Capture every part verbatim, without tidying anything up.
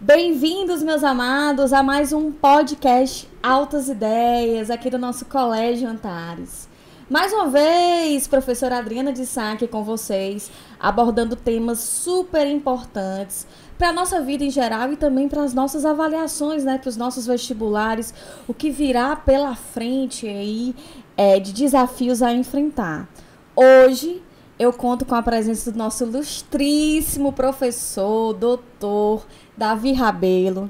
Bem-vindos, meus amados, a mais um podcast Altas Ideias, aqui do nosso Colégio Antares. Mais uma vez, professora Adriana de Sá aqui com vocês, abordando temas super importantes para a nossa vida em geral e também para as nossas avaliações, né, para os nossos vestibulares, o que virá pela frente aí é, de desafios a enfrentar. Hoje, eu conto com a presença do nosso ilustríssimo professor, doutor Davi Rabelo.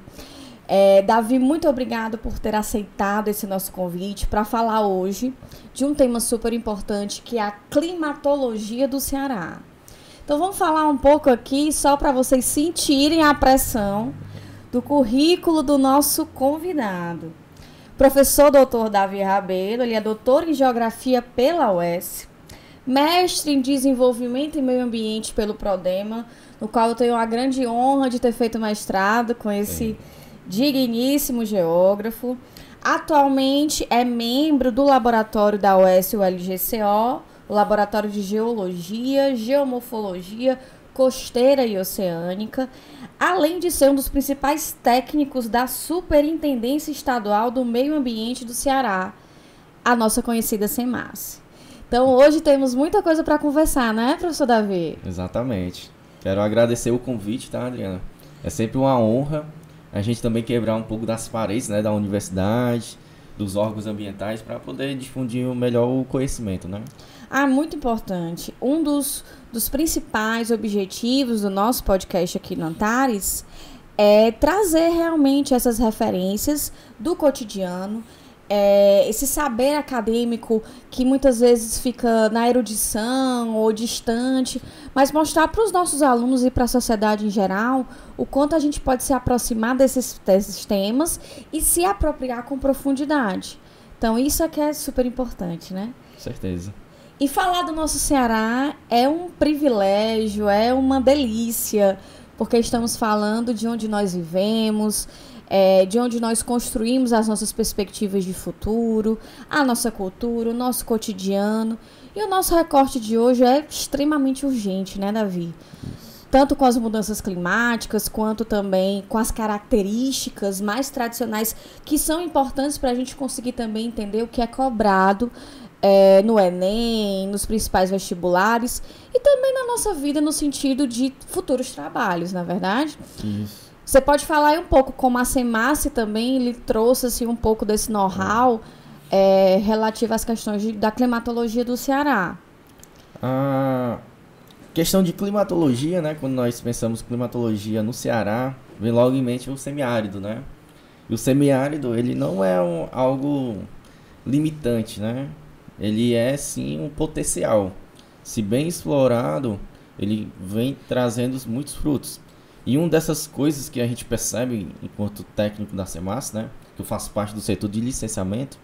É, Davi, muito obrigado por ter aceitado esse nosso convite para falar hoje de um tema super importante, que é a climatologia do Ceará. Então vamos falar um pouco aqui só para vocês sentirem a pressão do currículo do nosso convidado. Professor doutor Davi Rabelo, ele é doutor em Geografia pela U E S, mestre em Desenvolvimento e Meio Ambiente pelo Prodema, no qual eu tenho a grande honra de ter feito mestrado com esse Sim. digníssimo geógrafo. Atualmente é membro do laboratório da U E S, o L G C O, o Laboratório de Geologia, Geomorfologia Costeira e Oceânica, além de ser um dos principais técnicos da Superintendência Estadual do Meio Ambiente do Ceará, a nossa conhecida SEMASSE. Então hoje temos muita coisa para conversar, né, professor Davi? Exatamente. Quero agradecer o convite, tá, Adriana? É sempre uma honra a gente também quebrar um pouco das paredes, né, da universidade, dos órgãos ambientais, para poder difundir melhor o conhecimento, né? Ah, muito importante. Um dos, dos principais objetivos do nosso podcast aqui no Antares é trazer realmente essas referências do cotidiano, é, esse saber acadêmico que muitas vezes fica na erudição ou distante, mas mostrar para os nossos alunos e para a sociedade em geral o quanto a gente pode se aproximar desses, desses temas e se apropriar com profundidade. Então isso é que é super importante, né? Certeza. E falar do nosso Ceará é um privilégio, é uma delícia, porque estamos falando de onde nós vivemos, é, de onde nós construímos as nossas perspectivas de futuro, a nossa cultura, o nosso cotidiano. E o nosso recorte de hoje é extremamente urgente, né, Davi? Tanto com as mudanças climáticas, quanto também com as características mais tradicionais que são importantes para a gente conseguir também entender o que é cobrado É, no Enem, nos principais vestibulares e também na nossa vida no sentido de futuros trabalhos, na verdade? Isso. Você pode falar aí um pouco como a SEMASSE também lhe trouxe assim, um pouco desse know-how é, relativo às questões de, da climatologia do Ceará. A questão de climatologia, né? Quando nós pensamos climatologia no Ceará, vem logo em mente o semiárido, né? E o semiárido, ele não é um, algo limitante, né? Ele é sim um potencial. Se bem explorado, ele vem trazendo muitos frutos. E uma dessas coisas que a gente percebe enquanto técnico da SEMASSE, né, que eu faço parte do setor de licenciamento,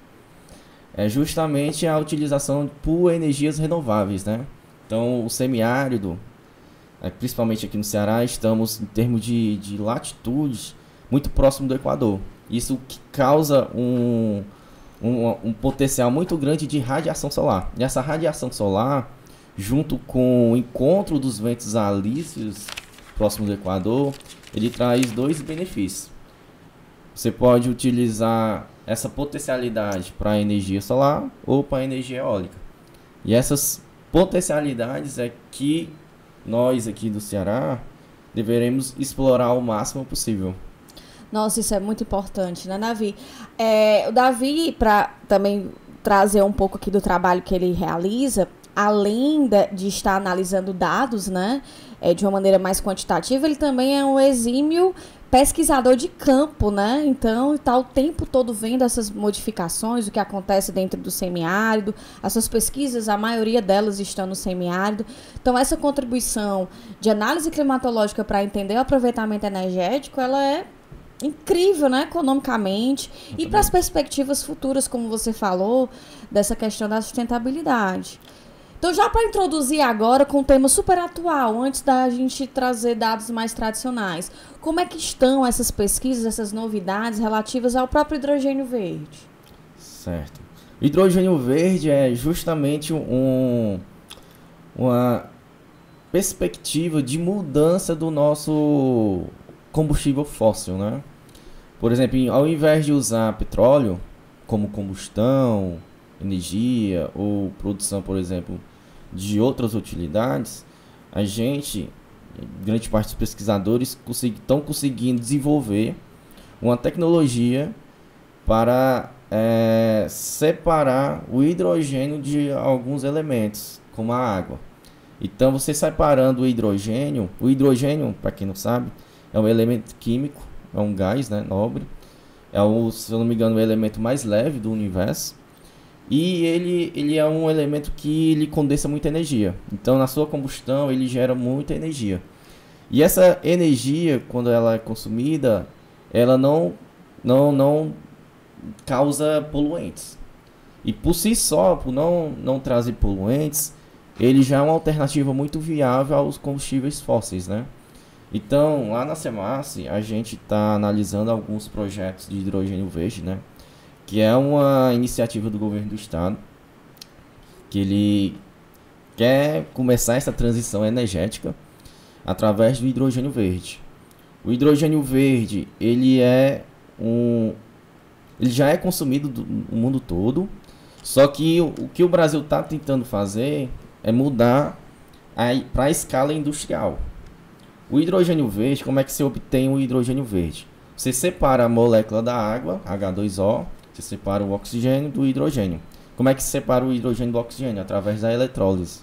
é justamente a utilização por energias renováveis, né? Então, o semiárido, principalmente aqui no Ceará, estamos em termos de, de latitude muito próximo do Equador. Isso que causa um Um, um potencial muito grande de radiação solar. E essa radiação solar, junto com o encontro dos ventos alísios próximo do Equador, ele traz dois benefícios. Você pode utilizar essa potencialidade para a energia solar ou para a energia eólica. E essas potencialidades é que nós aqui do Ceará deveremos explorar o máximo possível. Nossa, isso é muito importante, né, Davi? É, o Davi, para também trazer um pouco aqui do trabalho que ele realiza, além de, de estar analisando dados, né, é, de uma maneira mais quantitativa, ele também é um exímio pesquisador de campo, né? Então, está o tempo todo vendo essas modificações, o que acontece dentro do semiárido, as suas pesquisas, a maioria delas estão no semiárido. Então, essa contribuição de análise climatológica para entender o aproveitamento energético, ela é incrível, né, economicamente e para as perspectivas futuras, como você falou, dessa questão da sustentabilidade. Então, já para introduzir agora com um tema super atual, antes da gente trazer dados mais tradicionais, como é que estão essas pesquisas, essas novidades relativas ao próprio hidrogênio verde? Certo. O hidrogênio verde é justamente um, uma perspectiva de mudança do nosso combustível fóssil, né? Por exemplo, em- ao invés de usar petróleo como combustão, energia ou produção, por exemplo, de outras utilidades, a gente, grande parte dos pesquisadores, estão conseguindo desenvolver uma tecnologia para eh, separar o hidrogênio de alguns elementos, como a água. Então, você separando o hidrogênio, o hidrogênio, para quem não sabe, é um elemento químico, é um gás, né, nobre, é o, se eu não me engano, o elemento mais leve do universo, e ele, ele é um elemento que ele condensa muita energia. Então, na sua combustão, ele gera muita energia. E essa energia, quando ela é consumida, ela não, não, não causa poluentes. E por si só, por não, não trazer poluentes, ele já é uma alternativa muito viável aos combustíveis fósseis, né? Então, lá na SEMASSE, a gente está analisando alguns projetos de hidrogênio verde, né? Que é uma iniciativa do governo do estado, que ele quer começar essa transição energética através do hidrogênio verde. O hidrogênio verde, ele é um, ele já é consumido do, no mundo todo, só que o, o que o Brasil está tentando fazer é mudar para a escala industrial. O hidrogênio verde, como é que se obtém o hidrogênio verde? Você separa a molécula da água, H dois O, você separa o oxigênio do hidrogênio. Como é que se separa o hidrogênio do oxigênio? Através da eletrólise.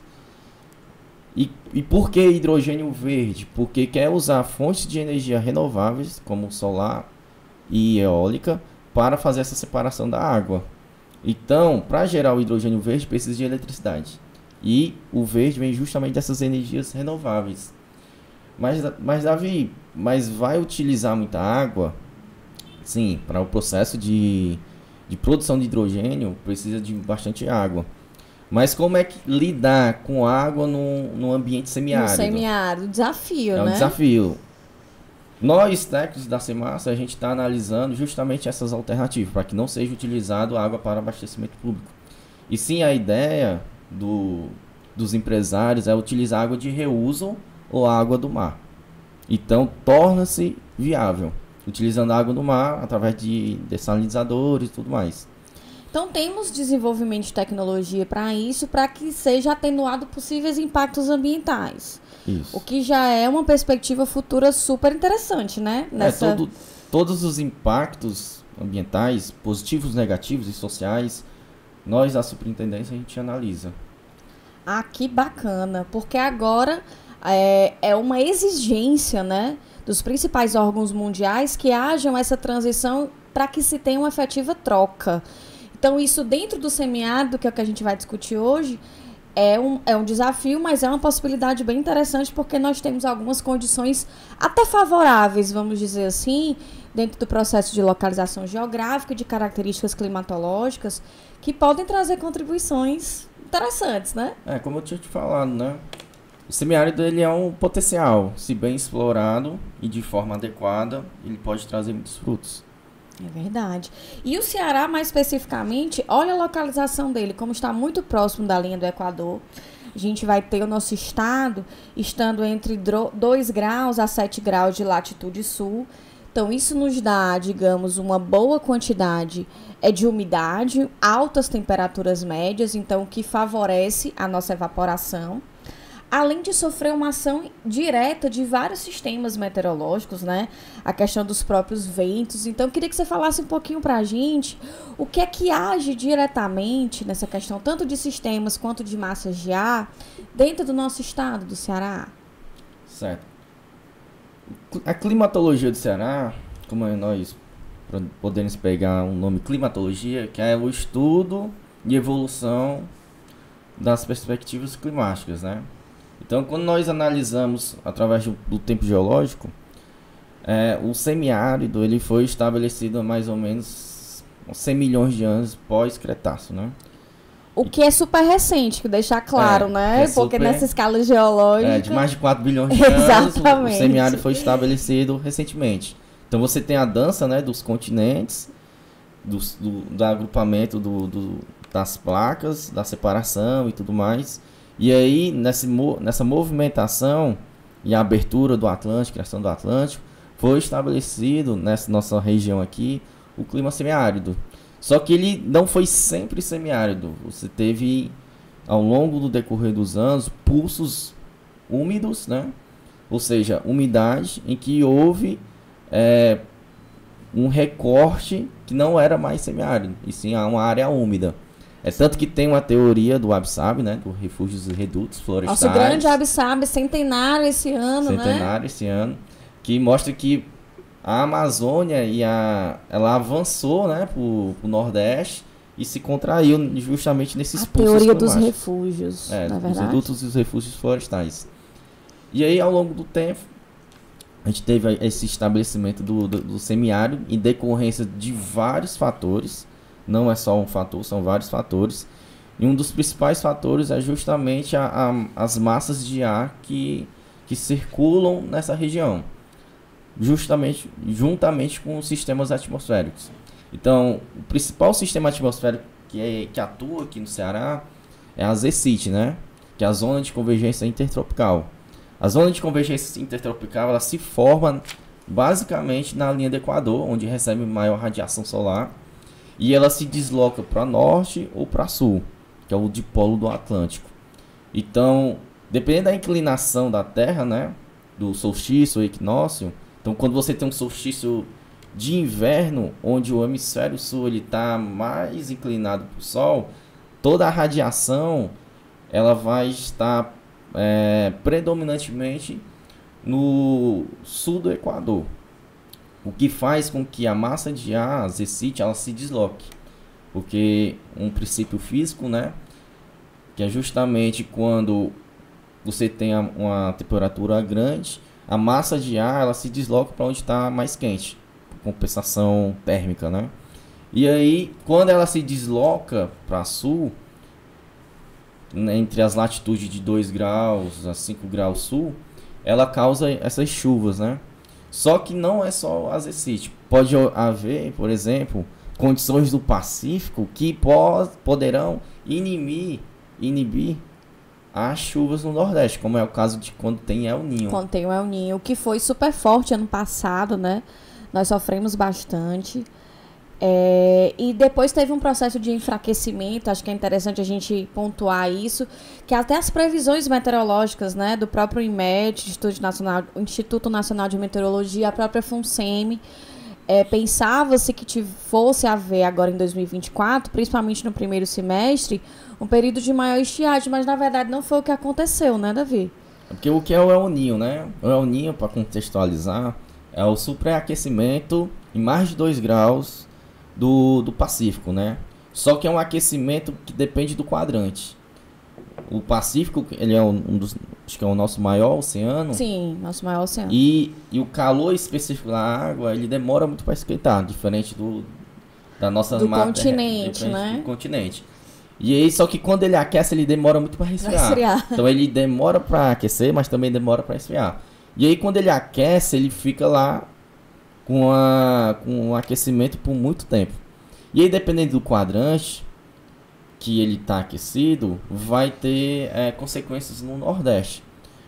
E, e por que hidrogênio verde? Porque quer usar fontes de energia renováveis, como solar e eólica, para fazer essa separação da água. Então, para gerar o hidrogênio verde, precisa de eletricidade. E o verde vem justamente dessas energias renováveis. Mas, mas Davi, mas vai utilizar muita água? Sim, para o processo de, de produção de hidrogênio, precisa de bastante água. Mas como é que lidar com água no, no ambiente semiárido? No semiárido, desafio, É um né? desafio. Nós, técnicos da SEMASSE, a gente está analisando justamente essas alternativas, para que não seja utilizado água para abastecimento público. E sim, a ideia do, dos empresários é utilizar água de reuso ou água do mar. Então, torna-se viável, utilizando água do mar através de dessalinizadores e tudo mais. Então, temos desenvolvimento de tecnologia para isso, para que seja atenuado possíveis impactos ambientais. Isso. O que já é uma perspectiva futura super interessante, né? Nessa... É, todo, todos os impactos ambientais, positivos, negativos e sociais, nós, da superintendência, a gente analisa. Ah, que bacana, porque agora é, é uma exigência, né, dos principais órgãos mundiais que hajam essa transição para que se tenha uma efetiva troca. Então, isso dentro do semiárido, que é o que a gente vai discutir hoje, é um, é um desafio, mas é uma possibilidade bem interessante, porque nós temos algumas condições até favoráveis, vamos dizer assim, dentro do processo de localização geográfica e de características climatológicas, que podem trazer contribuições interessantes, né? É, como eu tinha te falado, né? O semiárido, ele é um potencial, se bem explorado e de forma adequada, ele pode trazer muitos frutos. É verdade. E o Ceará, mais especificamente, olha a localização dele, como está muito próximo da linha do Equador. A gente vai ter o nosso estado estando entre dois graus a sete graus de latitude sul. Então, isso nos dá, digamos, uma boa quantidade é, de umidade, altas temperaturas médias, então, que favorece a nossa evaporação. Além de sofrer uma ação direta de vários sistemas meteorológicos, né? A questão dos próprios ventos. Então, eu queria que você falasse um pouquinho para a gente o que é que age diretamente nessa questão, tanto de sistemas quanto de massas de ar, dentro do nosso estado, do Ceará. Certo. A climatologia do Ceará, como nós podemos pegar um nome climatologia, que é o estudo e evolução das perspectivas climáticas, né? Então, quando nós analisamos através do, do tempo geológico, é, o semiárido ele foi estabelecido há mais ou menos cem milhões de anos pós-Cretáceo, né? O que é super recente, que deixar claro, é, né? é Porque super, nessa escala geológica... É, de mais de quatro bilhões de anos, o, o Exatamente. semiárido foi estabelecido recentemente. Então, você tem a dança, né, dos continentes, do, do, do agrupamento do, do, das placas, da separação e tudo mais. E aí, nessa, nessa movimentação e a abertura do Atlântico, criação do Atlântico, foi estabelecido nessa nossa região aqui o clima semiárido. Só que ele não foi sempre semiárido. Você teve, ao longo do decorrer dos anos, pulsos úmidos, né? Ou seja, umidade em que houve é, um recorte que não era mais semiárido, e sim uma área úmida. É tanto que tem uma teoria do Absab, né, do Refúgios e Redutos Florestais. Nosso grande Absab, centenário esse ano, centenário né? Centenário esse ano, que mostra que a Amazônia e a, ela avançou, né, para o Nordeste e se contraiu justamente nesses a pulsos teoria climáticos. dos refúgios, é, na dos verdade. redutos e os refúgios florestais. E aí, ao longo do tempo, a gente teve esse estabelecimento do, do, do semiárido em decorrência de vários fatores. Não é só um fator, são vários fatores. E um dos principais fatores é justamente a, a, as massas de ar que, que circulam nessa região. Justamente, juntamente com os sistemas atmosféricos. Então, o principal sistema atmosférico que, é, que atua aqui no Ceará é a ZECIT, né? Que é a Zona de Convergência Intertropical. A zona de convergência intertropical ela se forma basicamente na linha do Equador, onde recebe maior radiação solar, e ela se desloca para norte ou para sul, que é o dipolo do Atlântico. Então, dependendo da inclinação da Terra, né, do solstício ou equinócio, então quando você tem um solstício de inverno, onde o hemisfério sul está mais inclinado para o Sol, toda a radiação ela vai estar É, predominantemente no sul do Equador, o que faz com que a massa de ar, a ZECIT, ela se desloque, porque um princípio físico, né, que é justamente quando você tem a, uma temperatura grande, a massa de ar ela se desloca para onde está mais quente, por compensação térmica, né? E aí, quando ela se desloca para sul, entre as latitudes de dois graus a cinco graus sul, ela causa essas chuvas, né? Só que não é só a ZECIT. Pode haver, por exemplo, condições do Pacífico que po poderão inibir, inibir as chuvas no Nordeste, como é o caso de quando tem El Niño. Quando tem o El Niño, que foi super forte ano passado, né? Nós sofremos bastante. É, e depois teve um processo de enfraquecimento, acho que é interessante a gente pontuar isso, que até as previsões meteorológicas, né, do próprio INMET, Instituto Nacional, Instituto Nacional de Meteorologia, a própria FUNSEMI, é, pensava-se que fosse haver agora em dois mil e vinte e quatro, principalmente no primeiro semestre, um período de maior estiagem, mas na verdade não foi o que aconteceu, né, Davi? Porque o que é o El Niño, né? O El Niño, para contextualizar, é o superaquecimento em mais de dois graus Do, do Pacífico, né? Só que é um aquecimento que depende do quadrante. O Pacífico, ele é um, um dos, acho que é o nosso maior oceano. Sim, nosso maior oceano. E, e o calor específico da água, ele demora muito para esquentar, diferente do da nossa do mata, continente, né? Do continente. E aí, só que quando ele aquece, ele demora muito para resfriar. resfriar. Então ele demora para aquecer, mas também demora para esfriar. E aí quando ele aquece, ele fica lá com, a, com o aquecimento por muito tempo. E aí, dependendo do quadrante que ele está aquecido, vai ter é, consequências no Nordeste.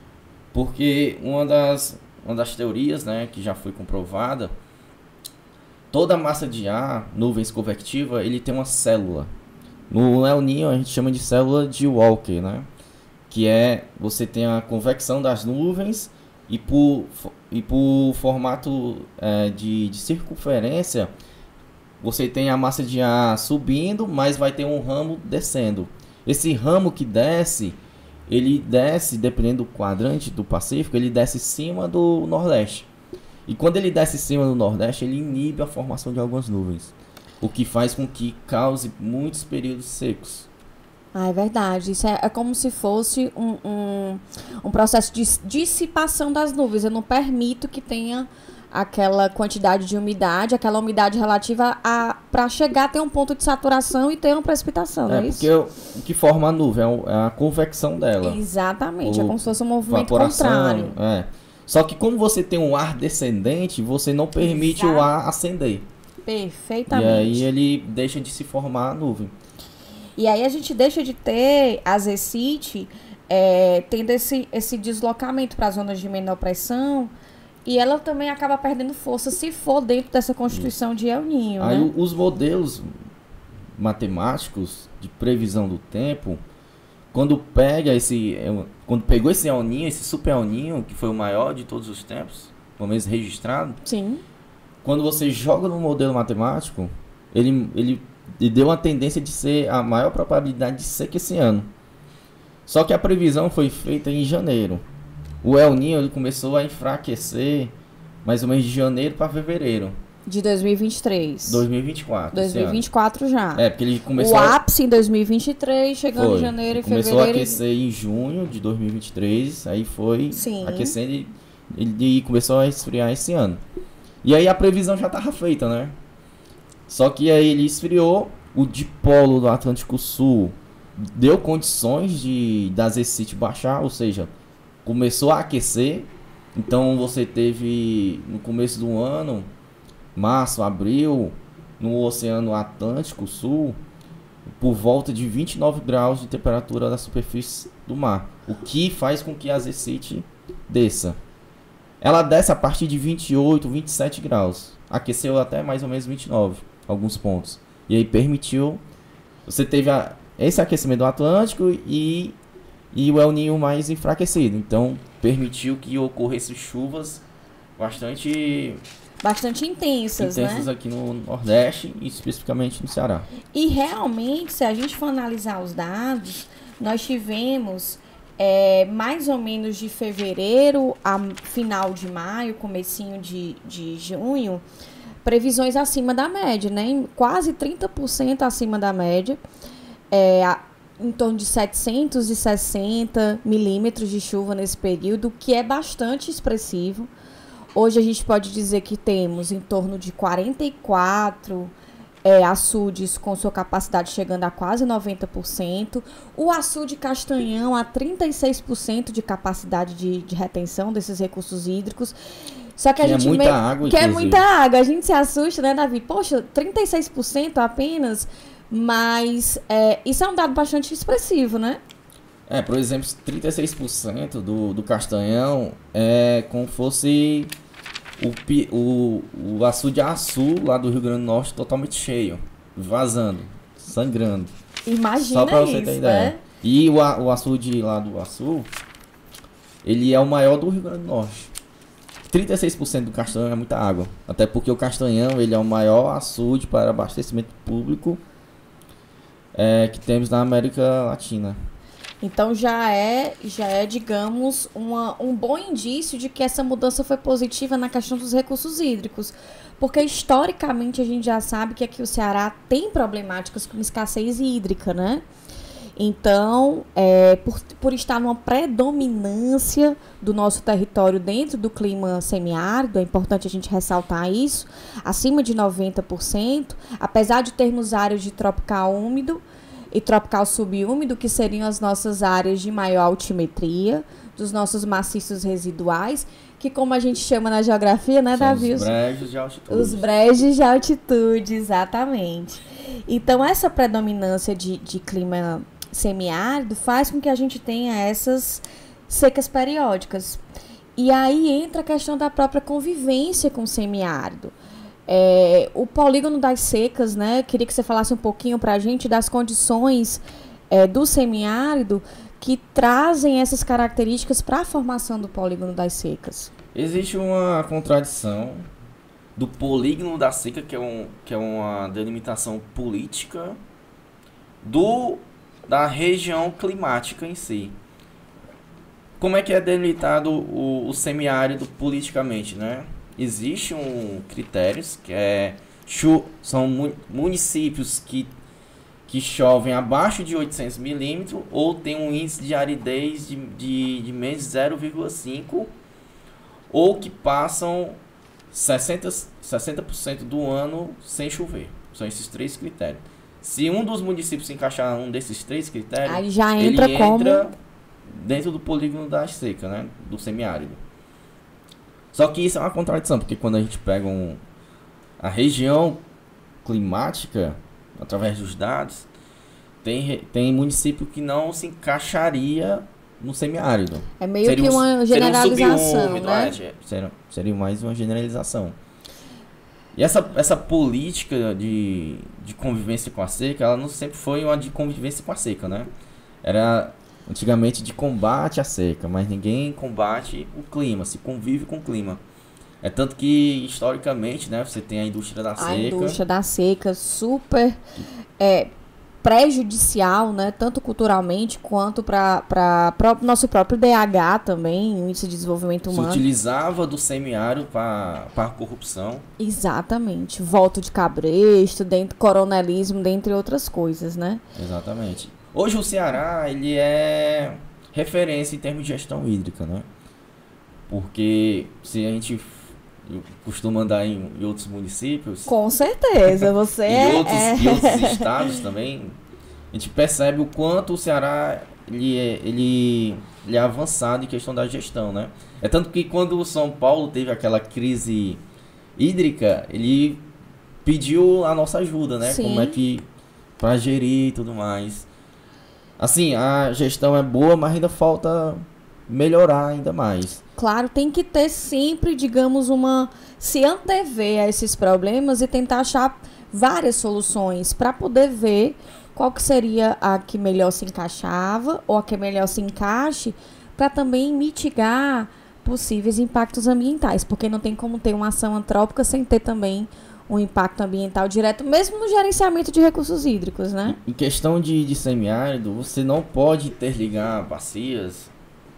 Porque uma das, uma das teorias, né, que já foi comprovada, toda a massa de ar, nuvens convectiva, ele tem uma célula. No El Niño a gente chama de célula de Walker, né? Que é, você tem a convecção das nuvens e por, e por formato é, de, de circunferência, você tem a massa de ar subindo, mas vai ter um ramo descendo. Esse ramo que desce, ele desce, dependendo do quadrante do Pacífico, ele desce em cima do Nordeste. E quando ele desce em cima do Nordeste, ele inibe a formação de algumas nuvens, o que faz com que cause muitos períodos secos. Ah, é verdade. Isso é, é como se fosse um, um, um processo de dissipação das nuvens. Eu não permito que tenha aquela quantidade de umidade, aquela umidade relativa a para chegar a ter um ponto de saturação e ter uma precipitação, é, é isso? Porque o, o que forma a nuvem é a convecção dela. Exatamente, o, é como se fosse um movimento contrário. É. Só que como você tem um ar descendente, você não permite Exato. o ar ascender. Perfeitamente. E aí ele deixa de se formar a nuvem. E aí a gente deixa de ter a ZECIT é, tendo esse, esse deslocamento para as zonas de menor pressão E ela também acaba perdendo força se for dentro dessa constituição de El Niño, Aí né? os modelos matemáticos de previsão do tempo, quando pega esse, quando pegou esse El Niño, esse super El Niño, que foi o maior de todos os tempos, pelo menos registrado, Sim. quando você joga no modelo matemático, ele, ele, ele deu uma tendência de ser a maior probabilidade de seca esse ano. Só que a previsão foi feita em janeiro. O El Niño ele começou a enfraquecer mais ou menos de janeiro para fevereiro. De dois mil e vinte e três. dois mil e vinte e quatro. dois mil e vinte e quatro já. É, porque ele começou... O ápice em dois mil e vinte e três, chegando foi. em janeiro e começou fevereiro. Começou a aquecer em junho de dois mil e vinte e três, aí foi Sim. aquecendo e, e começou a esfriar esse ano. E aí a previsão já estava feita, né? Só que aí ele esfriou, o dipolo do Atlântico Sul deu condições de da Zecite baixar, ou seja, começou a aquecer. Então você teve no começo do ano, março, abril, no Oceano Atlântico Sul, por volta de vinte e nove graus de temperatura da superfície do mar, o que faz com que a Zecite desça. Ela desce a partir de vinte e oito, vinte e sete graus. Aqueceu até mais ou menos vinte e nove, alguns pontos. E aí permitiu... Você teve a, esse aquecimento do Atlântico e, e o El Niño mais enfraquecido. Então, permitiu que ocorressem chuvas bastante... Bastante intensas, intensas né? aqui no Nordeste e especificamente no Ceará. E realmente, se a gente for analisar os dados, nós tivemos... É, mais ou menos de fevereiro a final de maio, comecinho de, de junho, previsões acima da média, né? Quase trinta por cento acima da média, é, a, em torno de setecentos e sessenta milímetros de chuva nesse período, que é bastante expressivo. Hoje a gente pode dizer que temos em torno de quarenta e quatro É, açudes com sua capacidade chegando a quase noventa por cento. O açude Castanhão a trinta e seis por cento de capacidade de, de retenção desses recursos hídricos. Só que, que a gente é muita meio, água, que é inclusive. muita água. A gente se assusta, né, Davi? Poxa, trinta e seis por cento apenas, mas é, isso é um dado bastante expressivo, né? É, por exemplo, trinta e seis por cento do, do Castanhão é como fosse... O, o, o açude Açu, lá do Rio Grande do Norte, totalmente cheio, vazando, sangrando. Imagina. Só pra você isso, ter ideia. Né? E o, o açude lá do Açu, ele é o maior do Rio Grande do Norte. trinta e seis por cento do Castanhão é muita água. Até porque o Castanhão ele é o maior açude para abastecimento público é, que temos na América Latina. Então já é, já é, digamos, uma, um bom indício de que essa mudança foi positiva na questão dos recursos hídricos. Porque historicamente a gente já sabe que aqui o Ceará tem problemáticas com escassez hídrica, né? Então, é, por, por estar numa predominância do nosso território dentro do clima semiárido, é importante a gente ressaltar isso, acima de noventa por cento, apesar de termos áreas de tropical úmido, e tropical subúmido, que seriam as nossas áreas de maior altimetria, dos nossos maciços residuais, que como a gente chama na geografia, né, São Davi? Os brejos de altitude. Os brejos de altitude, exatamente. Então, essa predominância de, de clima semiárido faz com que a gente tenha essas secas periódicas. E aí entra a questão da própria convivência com o semiárido. É, o polígono das secas, né? Queria que você falasse um pouquinho para a gente das condições é, do semiárido que trazem essas características para a formação do polígono das secas. Existe uma contradição do polígono da seca, que é, um, que é uma delimitação política, do, da região climática em si. Como é que é delimitado o, o semiárido politicamente, né? Existe um critérios que é chu, são mu, municípios que, que chovem abaixo de oitocentos milímetros ou tem um índice de aridez de, de, de menos de zero vírgula cinco ou que passam sessenta por cento do ano sem chover. São esses três critérios. Se um dos municípios se encaixar em um desses três critérios, aí já entra ele como... entra dentro do polígono da seca, né? Do semiárido. Só que isso é uma contradição, porque quando a gente pega um, a região climática, através dos dados, tem, tem município que não se encaixaria no semiárido. É meio seria que um, uma generalização, um né? É, seria, seria mais uma generalização. E essa, essa política de, de convivência com a seca, ela não sempre foi uma de convivência com a seca, né? Era antigamente de combate à seca, mas ninguém combate o clima, se convive com o clima. É tanto que, historicamente, né, você tem a indústria da seca. A indústria da seca super é, prejudicial, né, tanto culturalmente quanto para o nosso próprio D H também, índice de desenvolvimento humano. Se utilizava do semiárido para a corrupção. Exatamente. Voto de cabresto, dentro, coronelismo, dentre outras coisas, né? Exatamente. Hoje o Ceará, ele é referência em termos de gestão hídrica, né? Porque se a gente costuma andar em, em outros municípios... Com certeza, você e, outros, é... e outros estados também, a gente percebe o quanto o Ceará ele é, ele, ele é avançado em questão da gestão, né? É tanto que quando o São Paulo teve aquela crise hídrica, ele pediu a nossa ajuda, né? Sim. Como é que... para gerir e tudo mais. Assim, a gestão é boa, mas ainda falta melhorar ainda mais. Claro, tem que ter sempre, digamos, uma... se antever a esses problemas e tentar achar várias soluções para poder ver qual que seria a que melhor se encaixava ou a que melhor se encaixe para também mitigar possíveis impactos ambientais, porque não tem como ter uma ação antrópica sem ter também um impacto ambiental direto, mesmo no gerenciamento de recursos hídricos, né? Em questão de, de semiárido, você não pode interligar bacias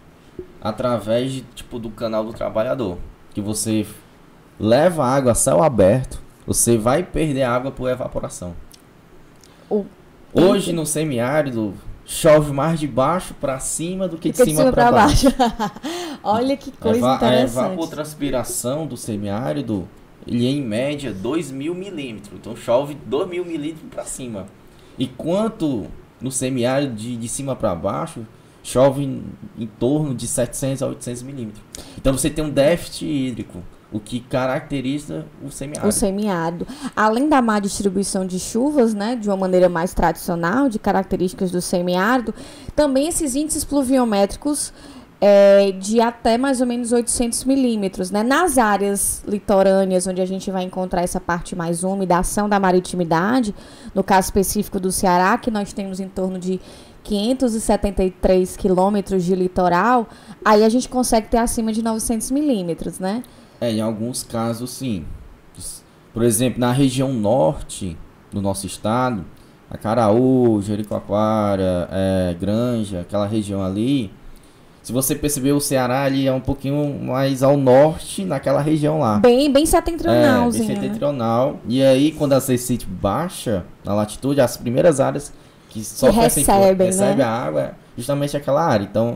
através de, tipo, do canal do trabalhador, que você leva água a céu aberto, você vai perder água por evaporação. O... Hoje no semiárido chove mais de baixo para cima do que de, de cima, cima para baixo. baixo. Olha que coisa Eva interessante. A evapotranspiração do semiárido, ele é em média dois mil milímetros, então chove dois mil milímetros para cima. Enquanto no semiárido de, de cima para baixo chove em, em torno de setecentos a oitocentos milímetros. Então você tem um déficit hídrico, o que caracteriza o semiárido. O semiárido. Além da má distribuição de chuvas, né, de uma maneira mais tradicional, de características do semiárido, também esses índices pluviométricos é, de até mais ou menos oitocentos milímetros, né? Nas áreas litorâneas, onde a gente vai encontrar essa parte mais úmida, a ação da maritimidade, no caso específico do Ceará, que nós temos em torno de quinhentos e setenta e três quilômetros de litoral, aí a gente consegue ter acima de novecentos milímetros, né? É, em alguns casos, sim. Por exemplo, na região norte do nosso estado, Acaraú, Jericoacoara, é, Granja, aquela região ali, se você perceber, o Ceará ali é um pouquinho mais ao norte, naquela região lá. Bem, bem setentrionalzinho. É, bem setentrional. Né? E aí, quando a Cecite baixa na latitude, as primeiras áreas que sofrem essa recebem, recebe né? a água é justamente aquela área. Então,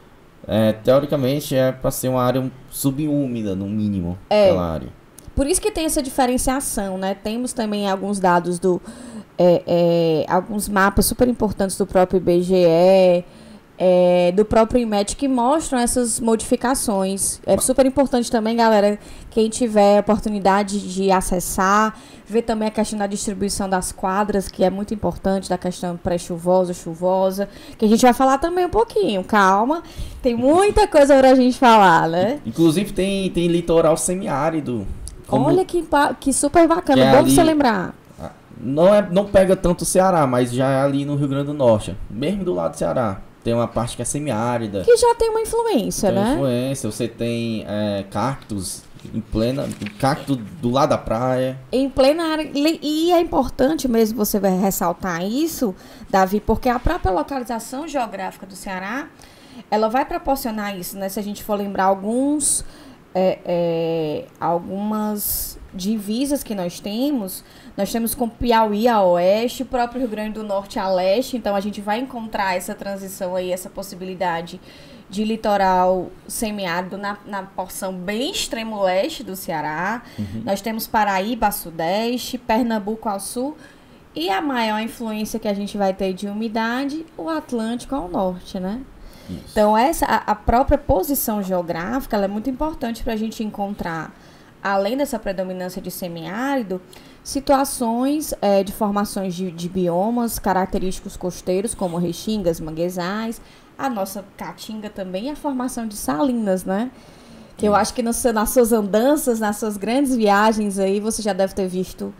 é, teoricamente, é para ser uma área subúmida, no mínimo, é. aquela área. Por isso que tem essa diferenciação, né? Temos também alguns dados do... É, é, alguns mapas super importantes do próprio I B G E, é, do próprio IMET, que mostram essas modificações. É super importante também, galera, quem tiver a oportunidade de acessar, ver também a questão da distribuição das quadras, que é muito importante, da questão pré-chuvosa, chuvosa, que a gente vai falar também um pouquinho. Calma, tem muita coisa pra gente falar, né? Inclusive tem, tem litoral semiárido. Como, Olha que, que super bacana, que é bom ali, você lembrar. Não, é, não pega tanto o Ceará, mas já é ali no Rio Grande do Norte, mesmo do lado do Ceará. Tem uma parte que é semiárida. Que já tem uma influência, tem né? influência. Você tem é, cactos em plena... Cacto do lado da praia. Em plena área. E é importante mesmo você vai ressaltar isso, Davi, porque a própria localização geográfica do Ceará, ela vai proporcionar isso, né? Se a gente for lembrar alguns... É, é, algumas divisas que nós temos, nós temos com Piauí a oeste, o próprio Rio Grande do Norte a leste, então a gente vai encontrar essa transição aí, essa possibilidade de litoral semiárido na, na porção bem extremo leste do Ceará. Uhum. Nós temos Paraíba a sudeste, Pernambuco ao sul e a maior influência que a gente vai ter de umidade, o Atlântico ao norte, né? Isso. Então, essa, a, a própria posição geográfica ela é muito importante para a gente encontrar, além dessa predominância de semiárido, situações é, de formações de, de biomas característicos costeiros, como restingas, manguezais, a nossa caatinga também e a formação de salinas, né? Que eu acho que no seu, nas suas andanças, nas suas grandes viagens aí, você já deve ter visto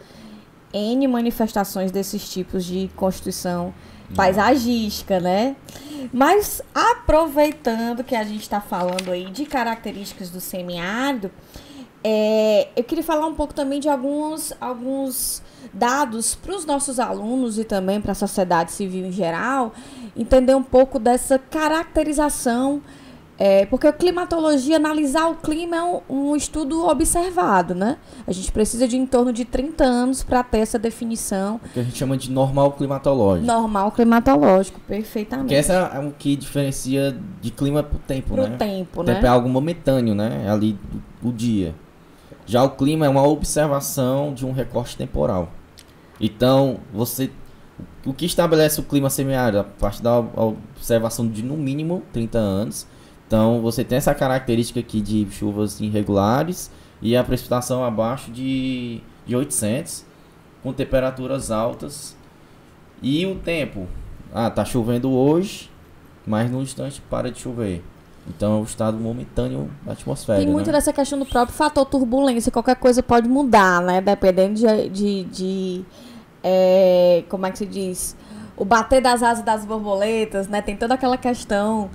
N manifestações desses tipos de constituição paisagística, né? Mas aproveitando que a gente está falando aí de características do semiárido, é, eu queria falar um pouco também de alguns, alguns dados para os nossos alunos e também para a sociedade civil em geral, entender um pouco dessa caracterização. É, porque a climatologia, analisar o clima é um, um estudo observado, né? A gente precisa de em torno de trinta anos para ter essa definição. O que a gente chama de normal climatológico. Normal climatológico, perfeitamente. Porque essa é o que diferencia de clima pro tempo, pro né? tempo, o né? tempo é algo momentâneo, né? É ali o dia. Já o clima é uma observação de um recorte temporal. Então, você... O que estabelece o clima semiárido? A partir da observação de, no mínimo, trinta anos... Então, você tem essa característica aqui de chuvas irregulares e a precipitação abaixo de, de oitocentos, com temperaturas altas. E o tempo? Ah, tá chovendo hoje, mas no instante para de chover. Então, é o estado momentâneo da atmosfera. Tem muito né? dessa questão do próprio fator turbulência. Qualquer coisa pode mudar, né? Dependendo de... de, de é, como é que se diz? O bater das asas das borboletas, né? Tem toda aquela questão...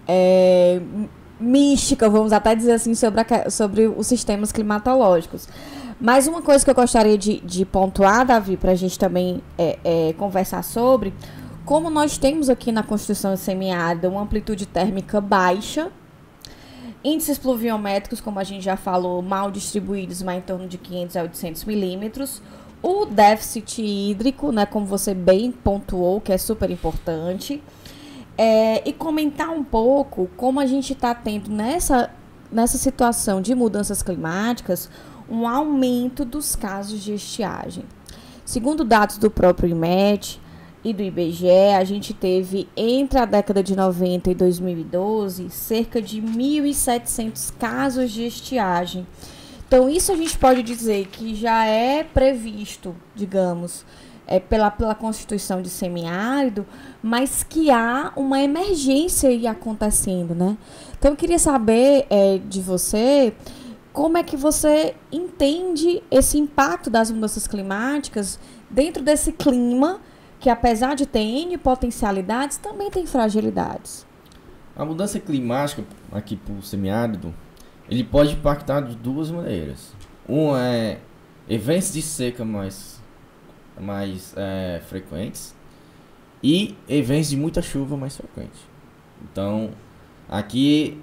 É, mística, vamos até dizer assim, sobre, a, sobre os sistemas climatológicos. Mas uma coisa que eu gostaria de, de pontuar, Davi, para a gente também é, é, conversar sobre, como nós temos aqui na Constituição Semiárida uma amplitude térmica baixa, índices pluviométricos, como a gente já falou, mal distribuídos, mas em torno de quinhentos a oitocentos milímetros, o déficit hídrico, né, como você bem pontuou, que é super importante. É, e comentar um pouco como a gente está tendo nessa, nessa situação de mudanças climáticas um aumento dos casos de estiagem. Segundo dados do próprio IMET e do I B G E, a gente teve entre a década de noventa e dois mil e doze cerca de mil e setecentos casos de estiagem. Então isso a gente pode dizer que já é previsto, digamos, É, pela, pela constituição de semiárido, mas que há uma emergência aí acontecendo, né? Então, eu queria saber é, de você, como é que você entende esse impacto das mudanças climáticas dentro desse clima, que apesar de ter N potencialidades, também tem fragilidades. A mudança climática aqui para o semiárido, ele pode impactar de duas maneiras. Um é eventos de seca mais... mais é, frequentes e eventos de muita chuva mais frequentes. Então, aqui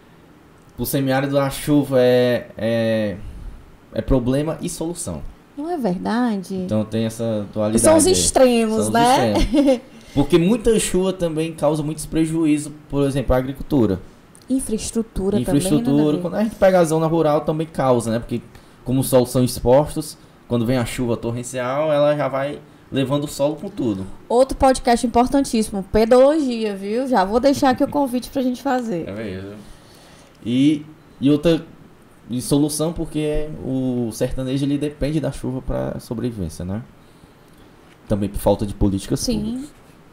o semiárido a chuva é, é, é problema e solução. Não é verdade? Então tem essa dualidade. São os extremos, São né? Os extremos. Porque muita chuva também causa muitos prejuízos, por exemplo, à agricultura. Infraestrutura, Infraestrutura também. Infraestrutura, quando a gente pega a zona rural também causa, né? Porque como os solos são expostos, quando vem a chuva torrencial, ela já vai levando o solo com tudo. Outro podcast importantíssimo, pedologia, viu? Já vou deixar aqui o convite pra gente fazer. É mesmo. E, e outra e solução, porque o sertanejo ele depende da chuva para sobrevivência, né? Também por falta de políticas Sim. públicas.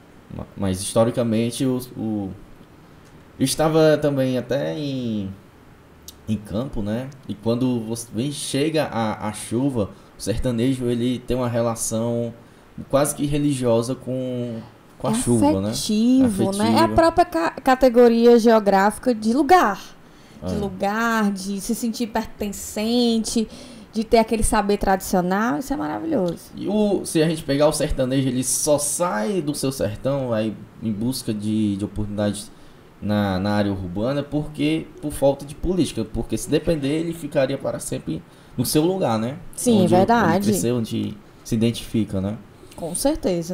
Mas historicamente, o, o, eu estava também até em, em campo, né? E quando você vem, chega a, a chuva, o sertanejo ele tem uma relação quase que religiosa com, com a é chuva, afetivo, né? né? É a própria ca categoria geográfica de lugar. De É. lugar, de se sentir pertencente, de ter aquele saber tradicional. Isso é maravilhoso. E o, se a gente pegar o sertanejo, ele só sai do seu sertão aí, em busca de, de oportunidades na, na área urbana porque por falta de política. Porque se depender, ele ficaria para sempre no seu lugar, né? Sim, onde, verdade. Onde cresceu, onde se identifica, né? Com certeza.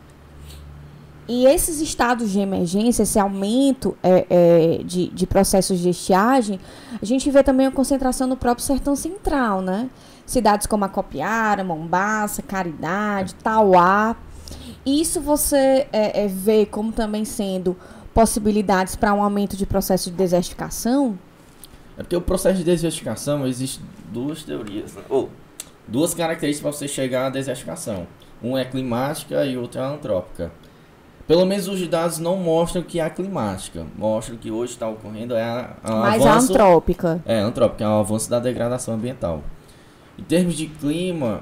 E esses estados de emergência, esse aumento é, é, de, de processos de estiagem, a gente vê também a concentração no próprio sertão central, né? Cidades como Acopiara, Mombaça, Caridade, Tauá. Isso você é, é, vê como também sendo possibilidades para um aumento de processo de desertificação? É porque o processo de desertificação, existe duas teorias, né? Ou duas características para você chegar à desertificação. Uma é climática e outra é antrópica. pelo menos os dados não mostram que há climática. Mostram que hoje está ocorrendo é a, a Mais avanço, antrópica. É, antrópica, é o avanço da degradação ambiental. Em termos de clima,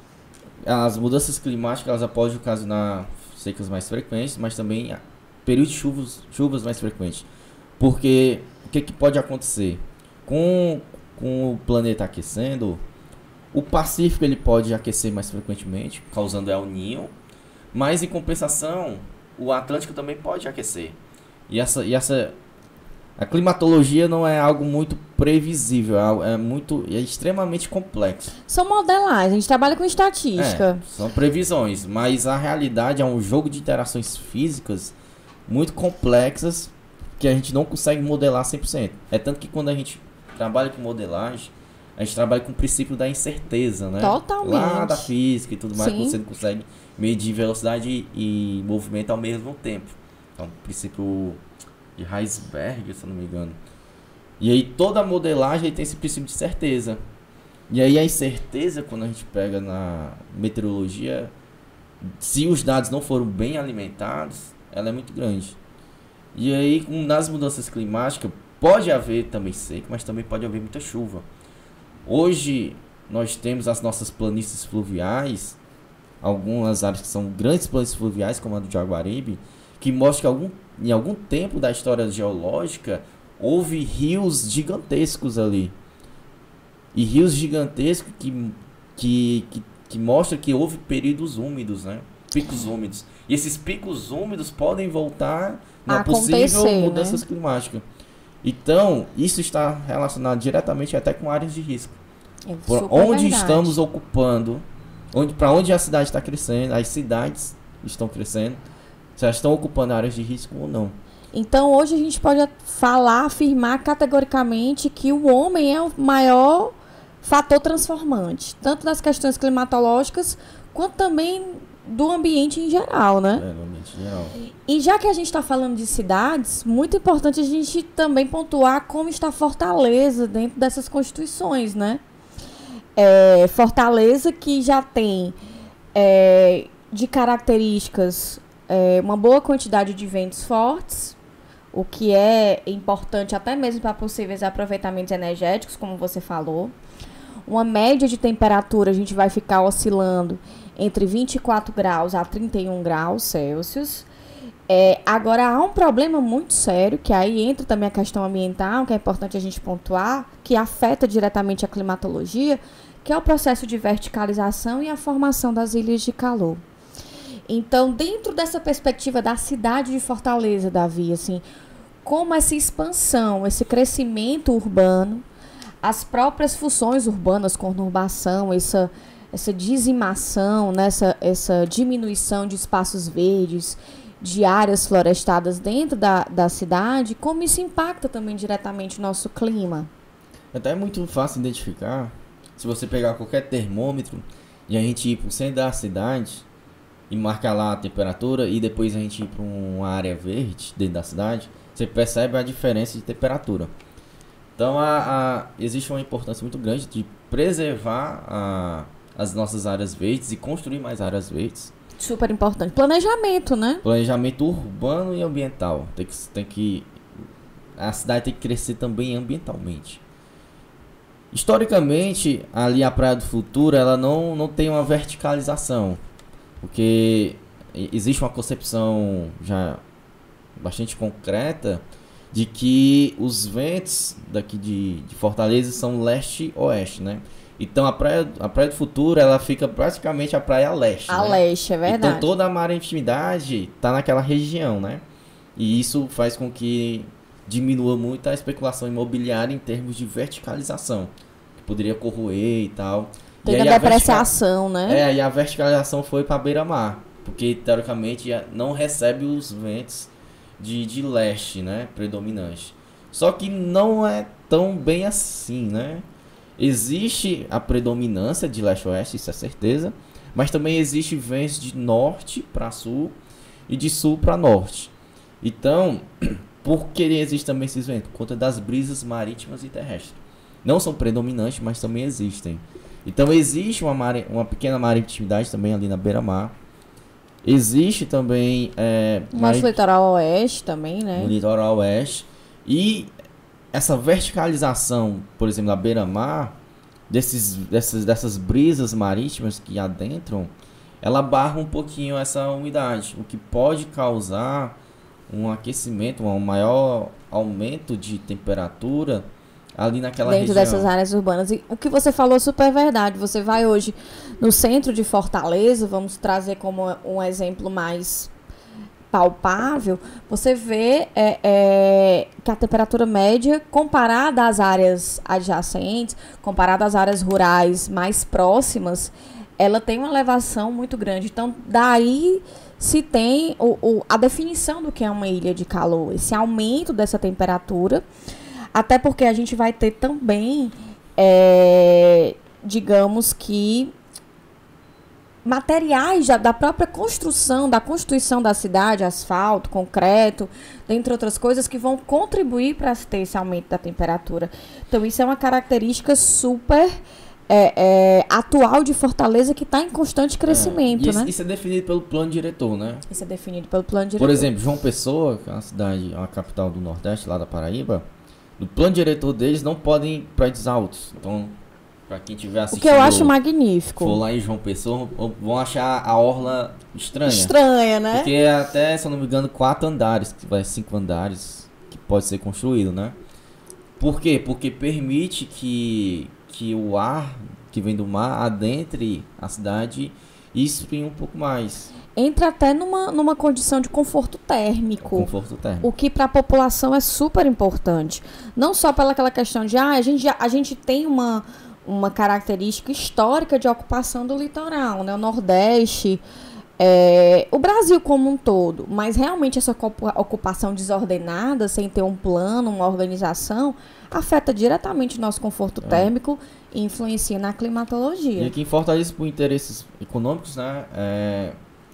as mudanças climáticas elas podem ocasionar secas mais frequentes, mas também períodos de chuvas, chuvas mais frequentes. Porque o que, que pode acontecer? Com, com o planeta aquecendo, o Pacífico ele pode aquecer mais frequentemente, causando El Niño, mas em compensação, o Atlântico também pode aquecer. E essa, e essa a climatologia não é algo muito previsível, é muito é extremamente complexo. São modelagens, a gente trabalha com estatística. É, são previsões, mas a realidade é um jogo de interações físicas muito complexas que a gente não consegue modelar cem por cento. É tanto que quando a gente trabalha com modelagem, a gente trabalha com o princípio da incerteza, né? Totalmente. Lá da física e tudo mais, Sim. que você não consegue medir velocidade e movimento ao mesmo tempo. Então, o princípio de Heisenberg, se eu não me engano. E aí toda a modelagem tem esse princípio de certeza. E aí a incerteza, quando a gente pega na meteorologia, se os dados não foram bem alimentados, ela é muito grande. E aí, com, nas mudanças climáticas, pode haver também seca, mas também pode haver muita chuva. Hoje, nós temos as nossas planícies fluviais, algumas áreas que são grandes planícies fluviais, como a do Jaguaribe, que mostram que algum, em algum tempo da história geológica, houve rios gigantescos ali. E rios gigantescos que, que, que, que mostram que houve períodos úmidos, né? Picos úmidos. E esses picos úmidos podem voltar na possível mudanças, né, climáticas. Então, isso está relacionado diretamente até com áreas de risco. É Por onde verdade. Estamos ocupando, onde, para onde a cidade está crescendo, as cidades estão crescendo, se elas estão ocupando áreas de risco ou não. Então, hoje a gente pode falar, afirmar categoricamente que o homem é o maior fator transformante, tanto das questões climatológicas, quanto também do ambiente em geral, né? É, no ambiente em geral. E já que a gente está falando de cidades, muito importante a gente também pontuar como está Fortaleza dentro dessas constituições, né? É, Fortaleza que já tem é, de características é, uma boa quantidade de ventos fortes, o que é importante até mesmo para possíveis aproveitamentos energéticos, como você falou. Uma média de temperatura a gente vai ficar oscilando entre vinte e quatro graus a trinta e um graus Celsius. É, agora, há um problema muito sério, que aí entra também a questão ambiental, que é importante a gente pontuar, que afeta diretamente a climatologia, que é o processo de verticalização e a formação das ilhas de calor. Então, dentro dessa perspectiva da cidade de Fortaleza, Davi, assim, como essa expansão, esse crescimento urbano, as próprias funções urbanas, conurbação, essa, essa dizimação, né, essa, essa diminuição de espaços verdes, de áreas florestadas dentro da, da cidade, como isso impacta também diretamente o nosso clima? Até é muito fácil identificar. Se você pegar qualquer termômetro e a gente ir para o centro da cidade e marcar lá a temperatura e depois a gente ir para uma área verde dentro da cidade, você percebe a diferença de temperatura. Então a, a, existe uma importância muito grande de preservar a, as nossas áreas verdes e construir mais áreas verdes. Super importante. Planejamento, né? Planejamento urbano e ambiental. Tem que, tem que, a cidade tem que crescer também ambientalmente. Historicamente, ali a Praia do Futuro, ela não, não tem uma verticalização. Porque existe uma concepção já bastante concreta de que os ventos daqui de, de Fortaleza são leste-oeste, né? Então a praia, a praia do Futuro, ela fica praticamente a praia leste, a né? leste, é verdade. Então toda a marintimidade tá naquela região, né? E isso faz com que diminua muito a especulação imobiliária em termos de verticalização, que poderia corroer e tal. Tem e a depreciação, vertical... né? É, e a verticalização foi para beira-mar, porque teoricamente não recebe os ventos de, de leste, né? Predominante. Só que não é tão bem assim, né? Existe a predominância de leste-oeste, isso é certeza, mas também existe ventos de norte para sul e de sul para norte. Então, por que existe também esses ventos? Por conta das brisas marítimas e terrestres. Não são predominantes, mas também existem. Então existe uma, mare... uma pequena maritimidade também ali na beira-mar. Existe também... É, Nosso mais, litoral oeste também, né? no litoral oeste. E essa verticalização, por exemplo, da beira-mar, desses, dessas, dessas brisas marítimas que adentram, ela barra um pouquinho essa umidade, o que pode causar um aquecimento, um maior aumento de temperatura ali naquela dentro região. dessas áreas urbanas. E o que você falou é super verdade. Você vai hoje no centro de Fortaleza, vamos trazer como um exemplo mais palpável, você vê é, é, que a temperatura média, comparada às áreas adjacentes, comparada às áreas rurais mais próximas, ela tem uma elevação muito grande. Então, daí se tem o, o, a definição do que é uma ilha de calor, esse aumento dessa temperatura, até porque a gente vai ter também, é, digamos que, materiais da própria construção, da constituição da cidade, asfalto, concreto, dentre outras coisas, que vão contribuir para ter esse aumento da temperatura. Então, isso é uma característica super é, é, atual de Fortaleza, que está em constante crescimento, é, isso, né? Isso é definido pelo plano diretor, né? Isso é definido pelo plano diretor. Por exemplo, João Pessoa, que é uma cidade, uma capital do Nordeste, lá da Paraíba, no plano diretor deles não podem ir prédios altos. Então, para quem tiver assistindo, o que eu acho magnífico. For lá em João Pessoa, vão achar a orla estranha. Estranha, né? Porque é até, se eu não me engano, quatro andares, que vai cinco andares, que pode ser construído, né? Por quê? Porque permite que, que o ar que vem do mar adentre a cidade e esfrie um pouco mais. Entra até numa, numa condição de conforto térmico. Conforto térmico. O que para a população é super importante. Não só pela aquela questão de, ah, a gente, já, a gente tem uma... uma característica histórica de ocupação do litoral, né? O Nordeste, é, o Brasil como um todo, mas realmente essa ocupação desordenada, sem ter um plano, uma organização, afeta diretamente o nosso conforto é. térmico e influencia na climatologia. E aqui em Fortaleza, por interesses econômicos, né? É,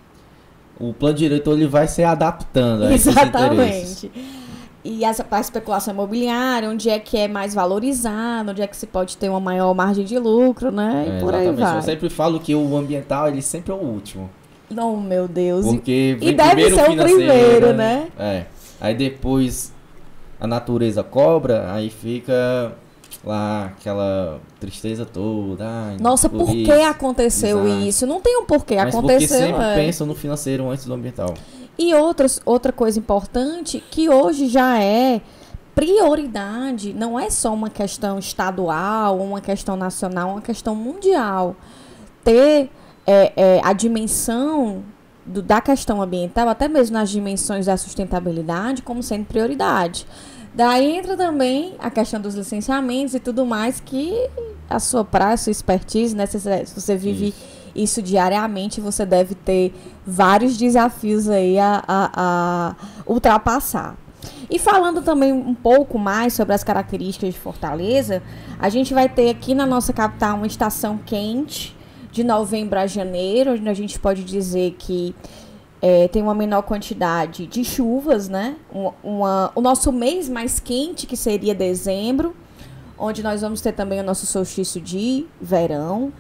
o plano diretor ele vai se adaptando a esses interesses. Exatamente. E a, a especulação imobiliária, onde é que é mais valorizado, onde é que se pode ter uma maior margem de lucro, né? É, e por aí vai. Eu sempre falo que o ambiental, ele sempre é o último. Oh, meu Deus. Porque e deve ser o primeiro, né? É. Aí depois a natureza cobra, aí fica lá aquela tristeza toda. Ai, nossa, por que aconteceu Exato. isso? Não tem um porquê, Mas aconteceu. Porque sempre é. pensam no financeiro antes do ambiental. E outras, outra coisa importante, que hoje já é prioridade, não é só uma questão estadual, uma questão nacional, uma questão mundial. Ter é, é, a dimensão do, da questão ambiental, até mesmo nas dimensões da sustentabilidade, como sendo prioridade. Daí entra também a questão dos licenciamentos e tudo mais, que a sua praia, a sua expertise, né? Se você vive... Isso. Isso diariamente, você deve ter vários desafios aí a, a, a ultrapassar. E falando também um pouco mais sobre as características de Fortaleza, a gente vai ter aqui na nossa capital uma estação quente, de novembro a janeiro, onde a gente pode dizer que é, tem uma menor quantidade de chuvas, né? Uma, uma, o nosso mês mais quente, que seria dezembro, onde nós vamos ter também o nosso solstício de verão.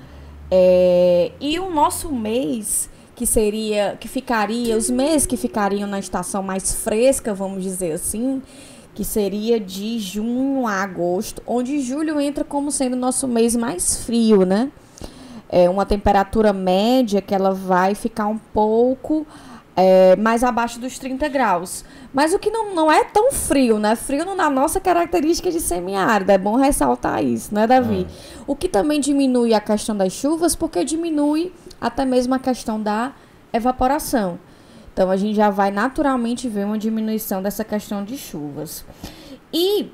É, e o nosso mês, que seria, que ficaria, os meses que ficariam na estação mais fresca, vamos dizer assim, que seria de junho a agosto, onde julho entra como sendo o nosso mês mais frio, né? É uma temperatura média que ela vai ficar um pouco é, mais abaixo dos trinta graus. Mas o que não, não é tão frio, né? Frio não dá a nossa característica de semiárido. É bom ressaltar isso, né, Davi? É. O que também diminui a questão das chuvas, porque diminui até mesmo a questão da evaporação. Então, a gente já vai naturalmente ver uma diminuição dessa questão de chuvas. E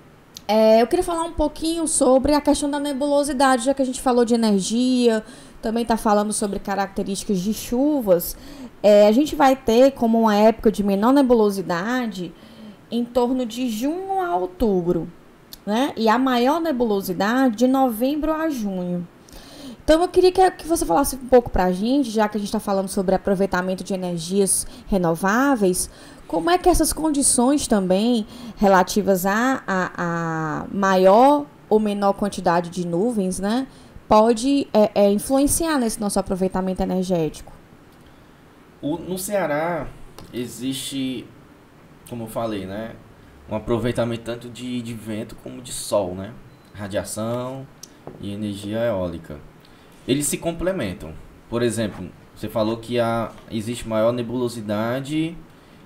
é, eu queria falar um pouquinho sobre a questão da nebulosidade, já que a gente falou de energia, também está falando sobre características de chuvas. É, a gente vai ter como uma época de menor nebulosidade em torno de junho a outubro, né? E a maior nebulosidade de novembro a junho. Então, eu queria que, que você falasse um pouco para a gente, já que a gente está falando sobre aproveitamento de energias renováveis, como é que essas condições também relativas a, a, a maior ou menor quantidade de nuvens, né, pode é, é, influenciar nesse nosso aproveitamento energético? O, no Ceará existe, como eu falei, né? Um aproveitamento tanto de, de vento como de sol, né? Radiação e energia eólica. Eles se complementam. Por exemplo, você falou que há, existe maior nebulosidade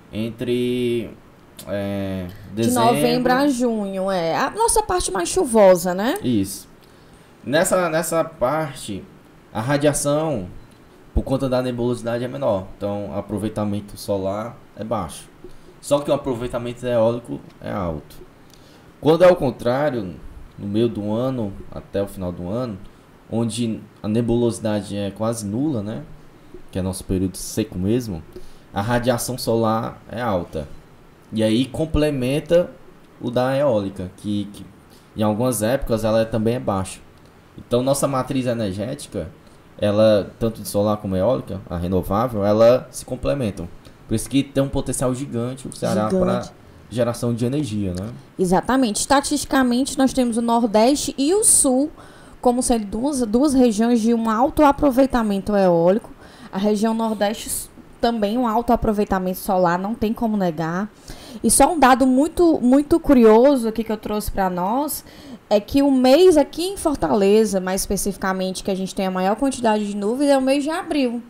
entre é, dezembro... De novembro a junho, é. A nossa parte mais chuvosa, né? Isso. Nessa, nessa parte, a radiação, por conta da nebulosidade, é menor. Então, o aproveitamento solar é baixo. Só que o aproveitamento eólico é alto. Quando é o contrário, no meio do ano, até o final do ano, onde a nebulosidade é quase nula, né? Que é nosso período seco mesmo, a radiação solar é alta. E aí complementa o da eólica, que, que em algumas épocas ela também é baixa. Então nossa matriz energética, ela, tanto de solar como eólica, a renovável, ela se complementam. Por isso que tem um potencial gigante o Ceará para geração de energia, né? Exatamente. Estatisticamente, nós temos o Nordeste e o Sul como sendo duas, duas regiões de um alto aproveitamento eólico. A região Nordeste também um alto aproveitamento solar, não tem como negar. E só um dado muito, muito curioso aqui que eu trouxe para nós é que o mês aqui em Fortaleza, mais especificamente, que a gente tem a maior quantidade de nuvens, é o mês de abril.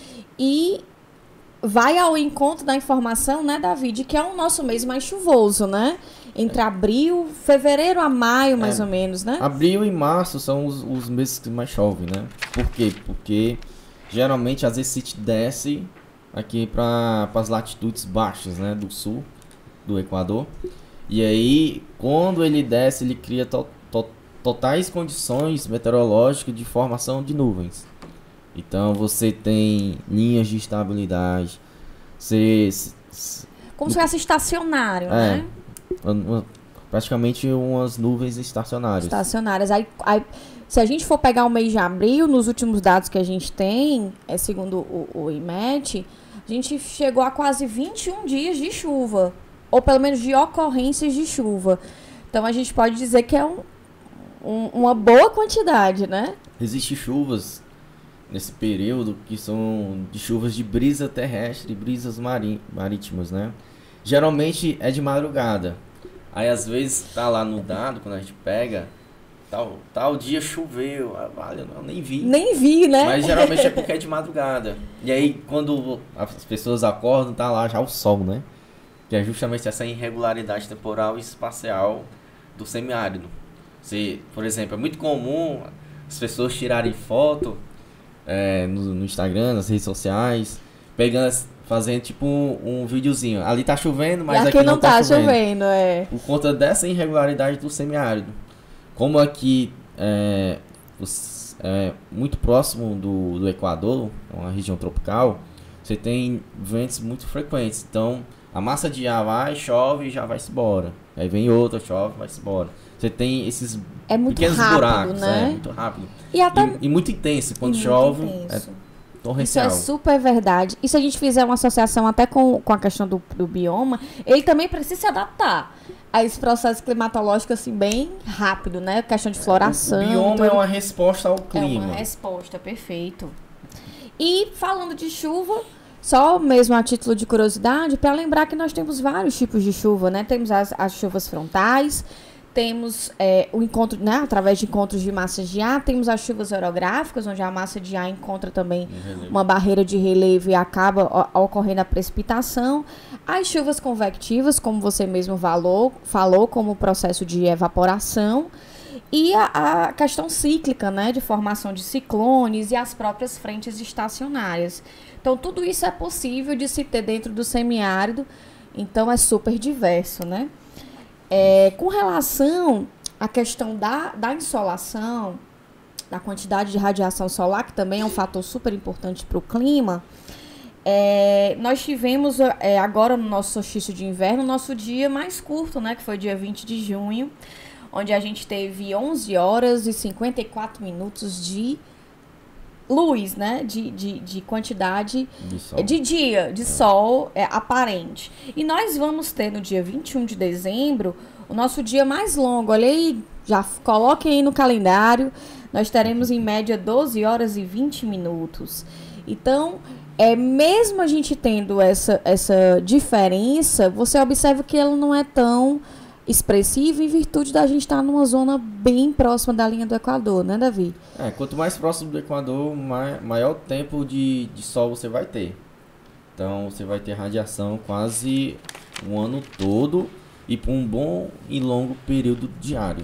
E vai ao encontro da informação, né, David, que é o nosso mês mais chuvoso, né? Entre abril, fevereiro a maio, mais é, ou menos, né? Abril e março são os, os meses que mais chove, né? Por quê? Porque geralmente às vezes se desce aqui para as latitudes baixas, né, do sul do Equador. E aí, quando ele desce, ele cria to, to, totais condições meteorológicas de formação de nuvens. Então você tem linhas de estabilidade. Você, como se fosse estacionário, é, né? Uma, praticamente umas nuvens estacionárias. Estacionárias. Aí, aí, se a gente for pegar o mês de abril, nos últimos dados que a gente tem, é segundo o, o I M E T, a gente chegou a quase vinte e um dias de chuva. Ou pelo menos de ocorrências de chuva. Então a gente pode dizer que é um, um, uma boa quantidade, né? Existem chuvas nesse período que são de chuvas de brisa terrestre e brisas marí marítimas, né? Geralmente é de madrugada. Aí às vezes tá lá no dado, quando a gente pega, tal, tal dia choveu, ah, vale, eu nem vi. Nem vi, né? Mas geralmente é porque é de madrugada. E aí quando as pessoas acordam, tá lá já o sol, né? Que é justamente essa irregularidade temporal e espacial do semiárido. Se, por exemplo, é muito comum as pessoas tirarem foto é, no, no Instagram, nas redes sociais, pegando, fazendo tipo um, um videozinho. Ali tá chovendo, mas e aqui, aqui não, não tá, tá chovendo. chovendo, é. Por conta dessa irregularidade do semiárido. Como aqui é, os, é muito próximo do, do Equador, uma região tropical, você tem ventos muito frequentes. Então a massa de ar vai, chove e já vai-se embora. Aí vem outra, chove e vai-se embora. Você tem esses é muito pequenos rápido, buracos, né? É muito rápido. E, até... e, e muito intenso. Quando muito chove, intenso. é torrencial. Isso é super verdade. E se a gente fizer uma associação até com, com a questão do, do bioma, ele também precisa se adaptar a esse processo climatológico assim bem rápido, né? A questão de floração. O bioma tudo. É uma resposta ao clima. É uma resposta, perfeito. E falando de chuva, só mesmo a título de curiosidade, para lembrar que nós temos vários tipos de chuva, né? Temos as, as chuvas frontais, temos é, o encontro, né? Através de encontros de massas de ar, temos as chuvas orográficas, onde a massa de ar encontra também uma barreira de relevo e acaba ó, ocorrendo a precipitação. As chuvas convectivas, como você mesmo falou, falou como o processo de evaporação. E a, a questão cíclica, né, de formação de ciclones e as próprias frentes estacionárias. Então, tudo isso é possível de se ter dentro do semiárido, então é super diverso, né? É, com relação à questão da, da insolação, da quantidade de radiação solar, que também é um fator super importante para o clima, é, nós tivemos é, agora no nosso solstício de inverno, o nosso dia mais curto, né, que foi dia vinte de junho, onde a gente teve onze horas e cinquenta e quatro minutos de luz, né? De, de, de quantidade de, de dia, de é. sol é, aparente. E nós vamos ter no dia vinte e um de dezembro o nosso dia mais longo. Olha aí, já coloquem aí no calendário. Nós teremos em média doze horas e vinte minutos. Então, é, mesmo a gente tendo essa, essa diferença, você observa que ela não é tão expressiva em virtude da gente estar numa zona bem próxima da linha do Equador, né, Davi? É, quanto mais próximo do Equador, mai, maior tempo de, de sol você vai ter. Então, você vai ter radiação quase o ano todo e por um bom e longo período diário.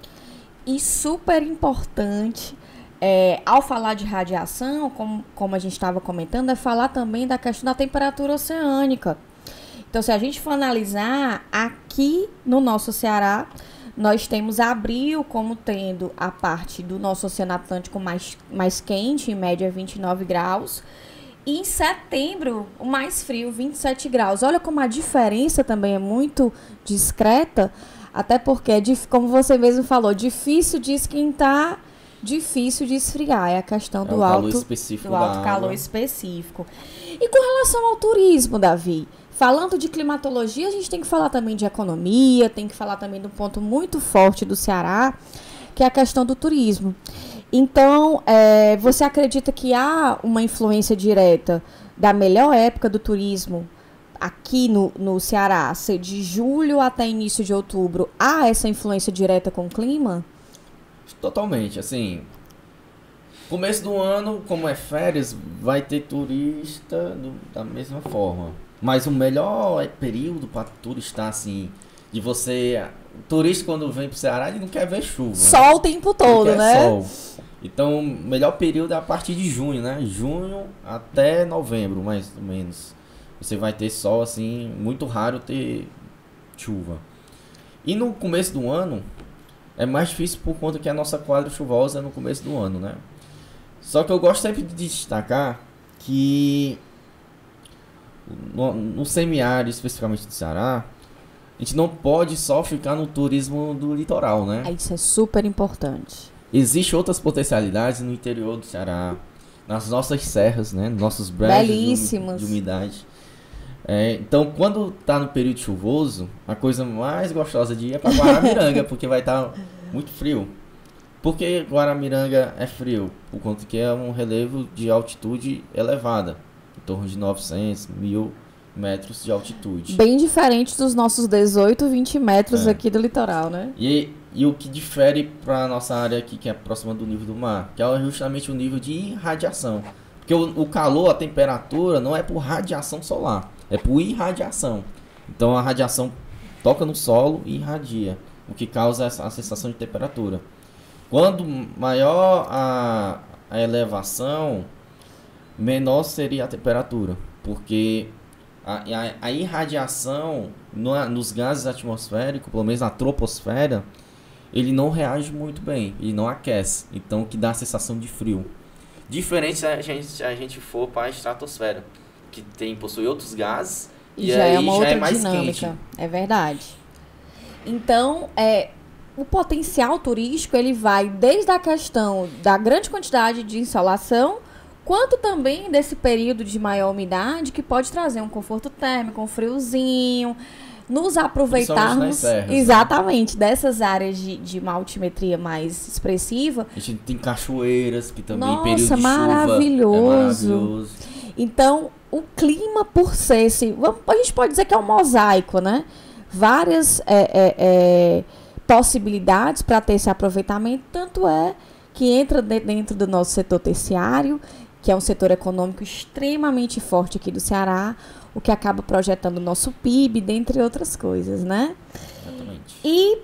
E super importante, é, ao falar de radiação, como, como a gente estava comentando, é falar também da questão da temperatura oceânica. Então, se a gente for analisar, aqui no nosso Ceará, nós temos abril como tendo a parte do nosso Oceano Atlântico mais, mais quente, em média vinte e nove graus, e em setembro, o mais frio, vinte e sete graus. Olha como a diferença também é muito discreta, até porque, é, como você mesmo falou, difícil de esquentar, difícil de esfriar. É a questão do, é alto, específico do alto calor específico. E com relação ao turismo, Davi, falando de climatologia, a gente tem que falar também de economia, tem que falar também de um ponto muito forte do Ceará, que é a questão do turismo. Então, é, você acredita que há uma influência direta da melhor época do turismo aqui no, no Ceará, ser de julho até início de outubro, há essa influência direta com o clima? Totalmente, assim, começo do ano, como é férias, vai ter turista do, da mesma forma. Mas o melhor período para turistar, assim, de você... O turista, quando vem pro Ceará, ele não quer ver chuva. Sol, né? O tempo todo, ele quer né? Sol. Então, o melhor período é a partir de junho, né? Junho até novembro, mais ou menos. Você vai ter sol, assim, muito raro ter chuva. E no começo do ano, é mais difícil por conta que a nossa quadra chuvosa é no começo do ano, né? Só que eu gosto sempre de destacar que no, no semiárido, especificamente do Ceará, a gente não pode só ficar no turismo do litoral, né? Isso é super importante. Existem outras potencialidades no interior do Ceará, nas nossas serras, né? Nossos brejos belíssimos de, de umidade. É, então, quando tá no período chuvoso, a coisa mais gostosa de ir é para Guaramiranga, porque vai estar tá muito frio. Por que Guaramiranga é frio? Por conta que é um relevo de altitude elevada, em torno de novecentos, mil metros de altitude. Bem diferente dos nossos dezoito, vinte metros é. aqui do litoral, né? E, e o que difere para nossa área aqui, que é próxima do nível do mar, que é justamente o nível de irradiação. Porque o, o calor, a temperatura, não é por radiação solar, é por irradiação. Então a radiação toca no solo e irradia, o que causa a sensação de temperatura. Quando maior a, a elevação, menor seria a temperatura, porque a, a, a irradiação no, nos gases atmosféricos, pelo menos na troposfera, ele não reage muito bem, ele não aquece, então o que dá a sensação de frio. Diferente se a gente, se a gente for para a estratosfera, que tem, possui outros gases, e, e já aí é uma já outra é mais dinâmica. quente. É verdade. Então, é, o potencial turístico, ele vai desde a questão da grande quantidade de insolação, quanto também desse período de maior umidade, que pode trazer um conforto térmico, um friozinho, nos aproveitarmos serras, exatamente, né? Dessas áreas de, de uma altimetria mais expressiva. A gente tem cachoeiras que também, Nossa, período de maravilhoso. chuva, é maravilhoso. Então, o clima por ser, assim, a gente pode dizer que é um mosaico, né? Várias é, é, é, possibilidades para ter esse aproveitamento, tanto é que entra dentro do nosso setor terciário, que é um setor econômico extremamente forte aqui do Ceará, o que acaba projetando o nosso P I B, dentre outras coisas, né? Exatamente. E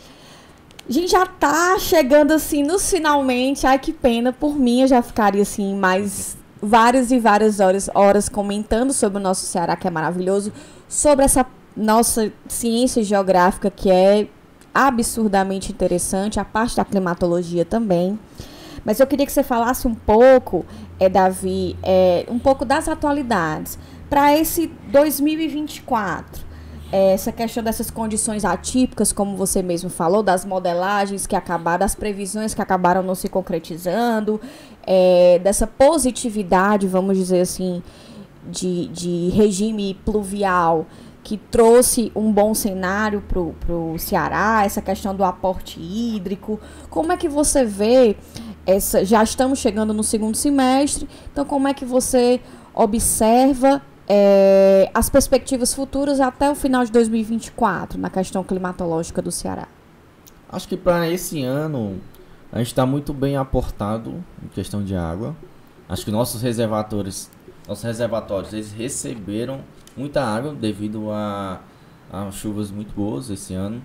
a gente já tá chegando, assim, nos finalmente. Ai, que pena. Por mim, eu já ficaria, assim, mais várias e várias horas, horas comentando sobre o nosso Ceará, que é maravilhoso, sobre essa nossa ciência geográfica, que é absurdamente interessante, a parte da climatologia também. Mas eu queria que você falasse um pouco, é, Davi, é, um pouco das atualidades para esse dois mil e vinte e quatro. É, essa questão dessas condições atípicas, como você mesmo falou, das modelagens que acabaram, das previsões que acabaram não se concretizando, é, dessa positividade, vamos dizer assim, de, de regime pluvial, que trouxe um bom cenário para o Ceará, essa questão do aporte hídrico. Como é que você vê essa, já estamos chegando no segundo semestre, então como é que você observa é, as perspectivas futuras até o final de dois mil e vinte e quatro, na questão climatológica do Ceará? Acho que para esse ano a gente está muito bem aportado em questão de água. Acho que nossos reservatórios, nossos reservatórios, eles receberam muita água devido a, a chuvas muito boas esse ano.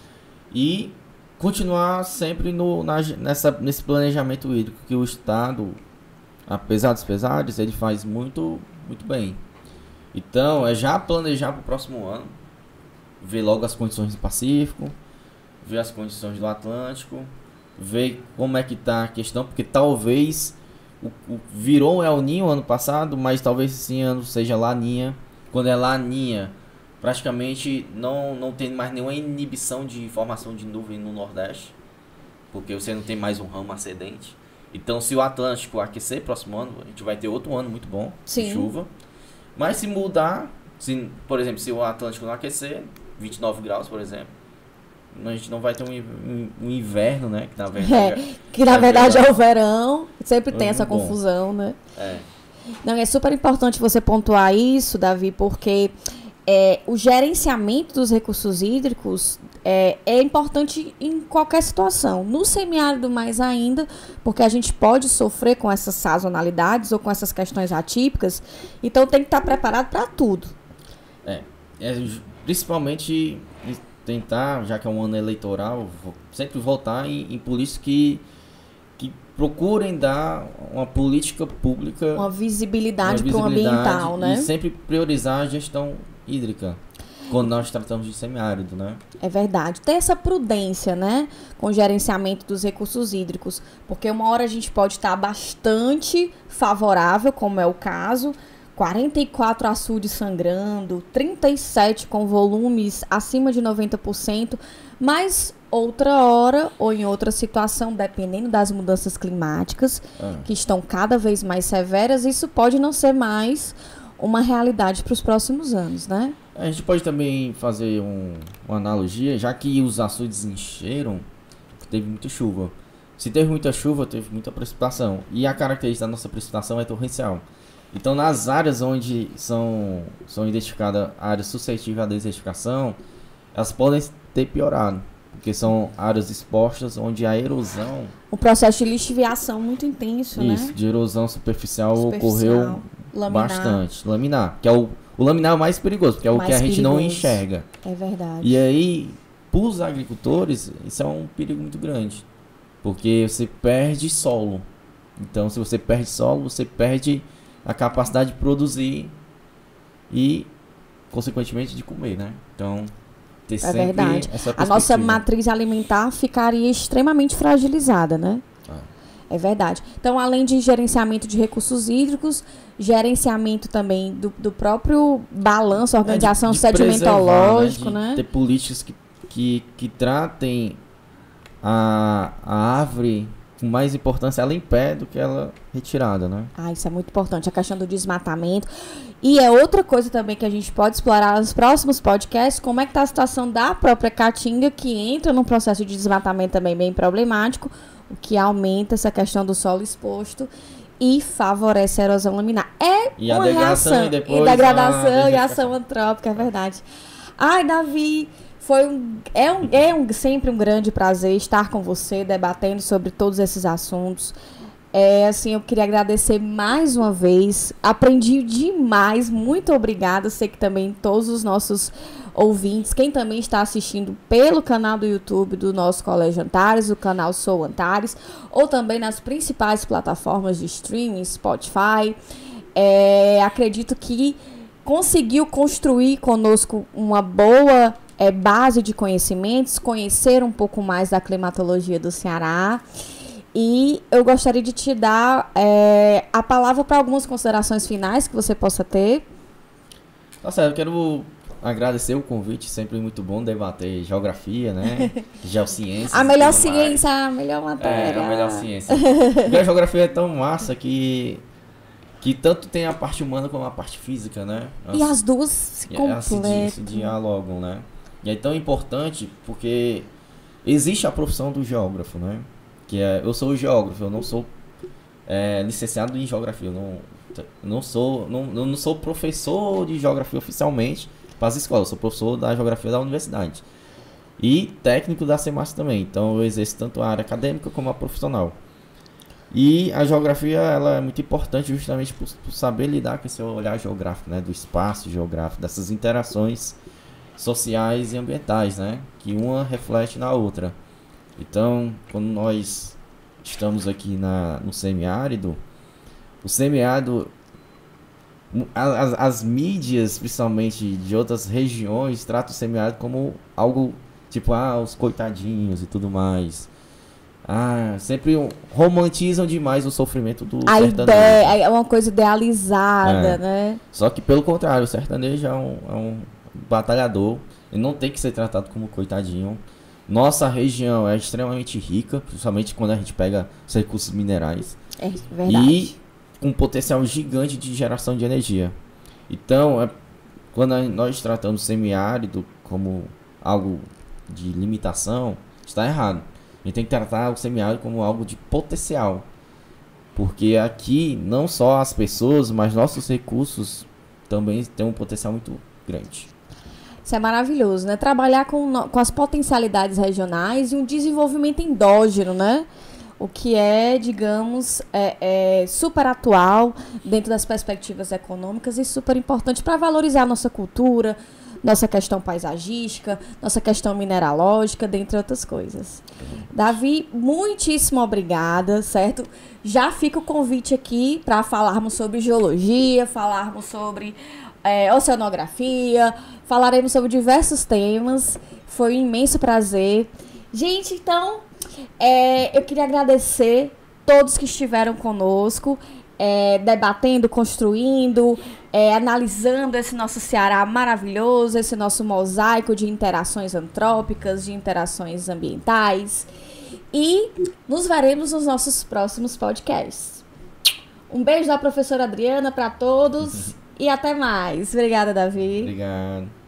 E continuar sempre no, na, nessa, nesse planejamento hídrico que o Estado, apesar dos pesares, ele faz muito, muito bem. Então, é já planejar para o próximo ano, ver logo as condições do Pacífico, ver as condições do Atlântico, ver como é que está a questão, porque talvez o, o, virou um El Niño ano passado, mas talvez esse ano seja Laninha. Quando é Laninha, praticamente não, não tem mais nenhuma inibição de formação de nuvem no Nordeste, porque você não tem mais um ramo ascendente. Então, se o Atlântico aquecer próximo ano, a gente vai ter outro ano muito bom Sim. de chuva. Mas se mudar, se, por exemplo, se o Atlântico não aquecer, vinte e nove graus, por exemplo, a gente não vai ter um, um, um inverno, né? Que na verdade é, que na verdade é o verão, sempre tem essa bom. confusão, né? É. Não, é super importante você pontuar isso, Davi, porque é, o gerenciamento dos recursos hídricos é, é importante em qualquer situação. No semiárido mais ainda, porque a gente pode sofrer com essas sazonalidades ou com essas questões atípicas, então tem que estar preparado para tudo. É, é, principalmente tentar, já que é um ano eleitoral, sempre voltar em, em políticos que, que procurem dar uma política pública, uma visibilidade para o ambiental, né? E sempre priorizar a gestão hídrica quando nós tratamos de semiárido, né? É verdade. Ter essa prudência, né, com o gerenciamento dos recursos hídricos, porque uma hora a gente pode estar bastante favorável, como é o caso, quarenta e quatro açudes sangrando, trinta e sete com volumes acima de noventa por cento, mas outra hora ou em outra situação, dependendo das mudanças climáticas, ah. que estão cada vez mais severas, isso pode não ser mais uma realidade para os próximos anos, né? A gente pode também fazer um, uma analogia, já que os açudes encheram, teve muita chuva. Se teve muita chuva, teve muita precipitação. E a característica da nossa precipitação é torrencial. Então, nas áreas onde são, são identificadas áreas suscetíveis à desertificação, elas podem ter piorado, porque são áreas expostas onde a erosão... O processo de lixiviação muito intenso, isso, né? Isso, de erosão superficial, superficial ocorreu laminar. bastante. Laminar, que é o, o laminar é o mais perigoso, porque é o mais que a gente perigoso. Não enxerga. É verdade. E aí, para os agricultores, isso é um perigo muito grande, porque você perde solo. Então, se você perde solo, você perde a capacidade de produzir e, consequentemente, de comer, né? Então, ter é sempre verdade. essa a nossa matriz alimentar ficaria extremamente fragilizada, né? Ah. É verdade. Então, além de gerenciamento de recursos hídricos, gerenciamento também do, do próprio balanço, organização é de, de sedimentológico, né? De né? ter políticas que, que, que tratem a, a árvore com mais importância ela em pé do que ela retirada, né? Ah, isso é muito importante, a questão do desmatamento. E é outra coisa também que a gente pode explorar nos próximos podcasts, como é que está a situação da própria caatinga, que entra num processo de desmatamento também bem problemático, o que aumenta essa questão do solo exposto e favorece a erosão laminar. É e uma a reação, e, depois e degradação e ação antrópica, é verdade. Ai, Davi... Foi um, é, um, é um, sempre um grande prazer estar com você, debatendo sobre todos esses assuntos. É, assim, eu queria agradecer mais uma vez. Aprendi demais. Muito obrigada. Sei que também todos os nossos ouvintes, quem também está assistindo pelo canal do YouTube do nosso Colégio Antares, o canal Sou Antares, ou também nas principais plataformas de streaming, Spotify. É, acredito que conseguiu construir conosco uma boa... É, base de conhecimentos, conhecer um pouco mais da climatologia do Ceará. E eu gostaria de te dar é, a palavra para algumas considerações finais que você possa ter. Tá certo, eu quero agradecer o convite, sempre muito bom debater geografia, né? Geociência. A melhor ciência, a melhor matéria. É, a melhor ciência. Porque a geografia é tão massa que... que tanto tem a parte humana como a parte física, né? As, e as duas se completam. Se, se dialogam, né? E é tão importante porque existe a profissão do geógrafo, né? que é, eu sou geógrafo, eu não sou é, licenciado em geografia, eu não, não, sou, não, eu não sou professor de geografia oficialmente para as escolas, eu sou professor da geografia da universidade. E técnico da SEMAS também, então eu exerço tanto a área acadêmica como a profissional. E a geografia ela é muito importante justamente por, por saber lidar com esse olhar geográfico, né, do espaço geográfico, dessas interações sociais e ambientais, né, que uma reflete na outra. Então, quando nós estamos aqui na, no semiárido, o semiárido, as, as mídias, principalmente de outras regiões, tratam o semiárido como algo tipo, ah, os coitadinhos e tudo mais. Ah, sempre romantizam demais o sofrimento do a sertanejo. Ideia, é uma coisa idealizada, é. né? Só que pelo contrário, o sertanejo é um, é um batalhador. Ele não tem que ser tratado como coitadinho. Nossa região é extremamente rica, principalmente quando a gente pega os recursos minerais. É verdade. E com um potencial gigante de geração de energia. Então, é, quando nós tratamos o semiárido como algo de limitação, está errado. A gente tem que tratar o semiárido como algo de potencial. Porque aqui, não só as pessoas, mas nossos recursos também têm um potencial muito grande. Isso é maravilhoso, né? Trabalhar com, com as potencialidades regionais e um desenvolvimento endógeno, né? O que é, digamos, é, é super atual dentro das perspectivas econômicas e super importante para valorizar a nossa cultura, nossa questão paisagística, nossa questão mineralógica, dentre outras coisas. Davi, muitíssimo obrigada, certo? Já fica o convite aqui para falarmos sobre geologia, falarmos sobre é, oceanografia, falaremos sobre diversos temas. Foi um imenso prazer. Gente, então, é, eu queria agradecer todos que estiveram conosco, é, debatendo, construindo, é, analisando esse nosso Ceará maravilhoso, esse nosso mosaico de interações antrópicas, de interações ambientais. E nos veremos nos nossos próximos podcasts. Um beijo da professora Adriana para todos e até mais. Obrigada, Davi. Obrigado.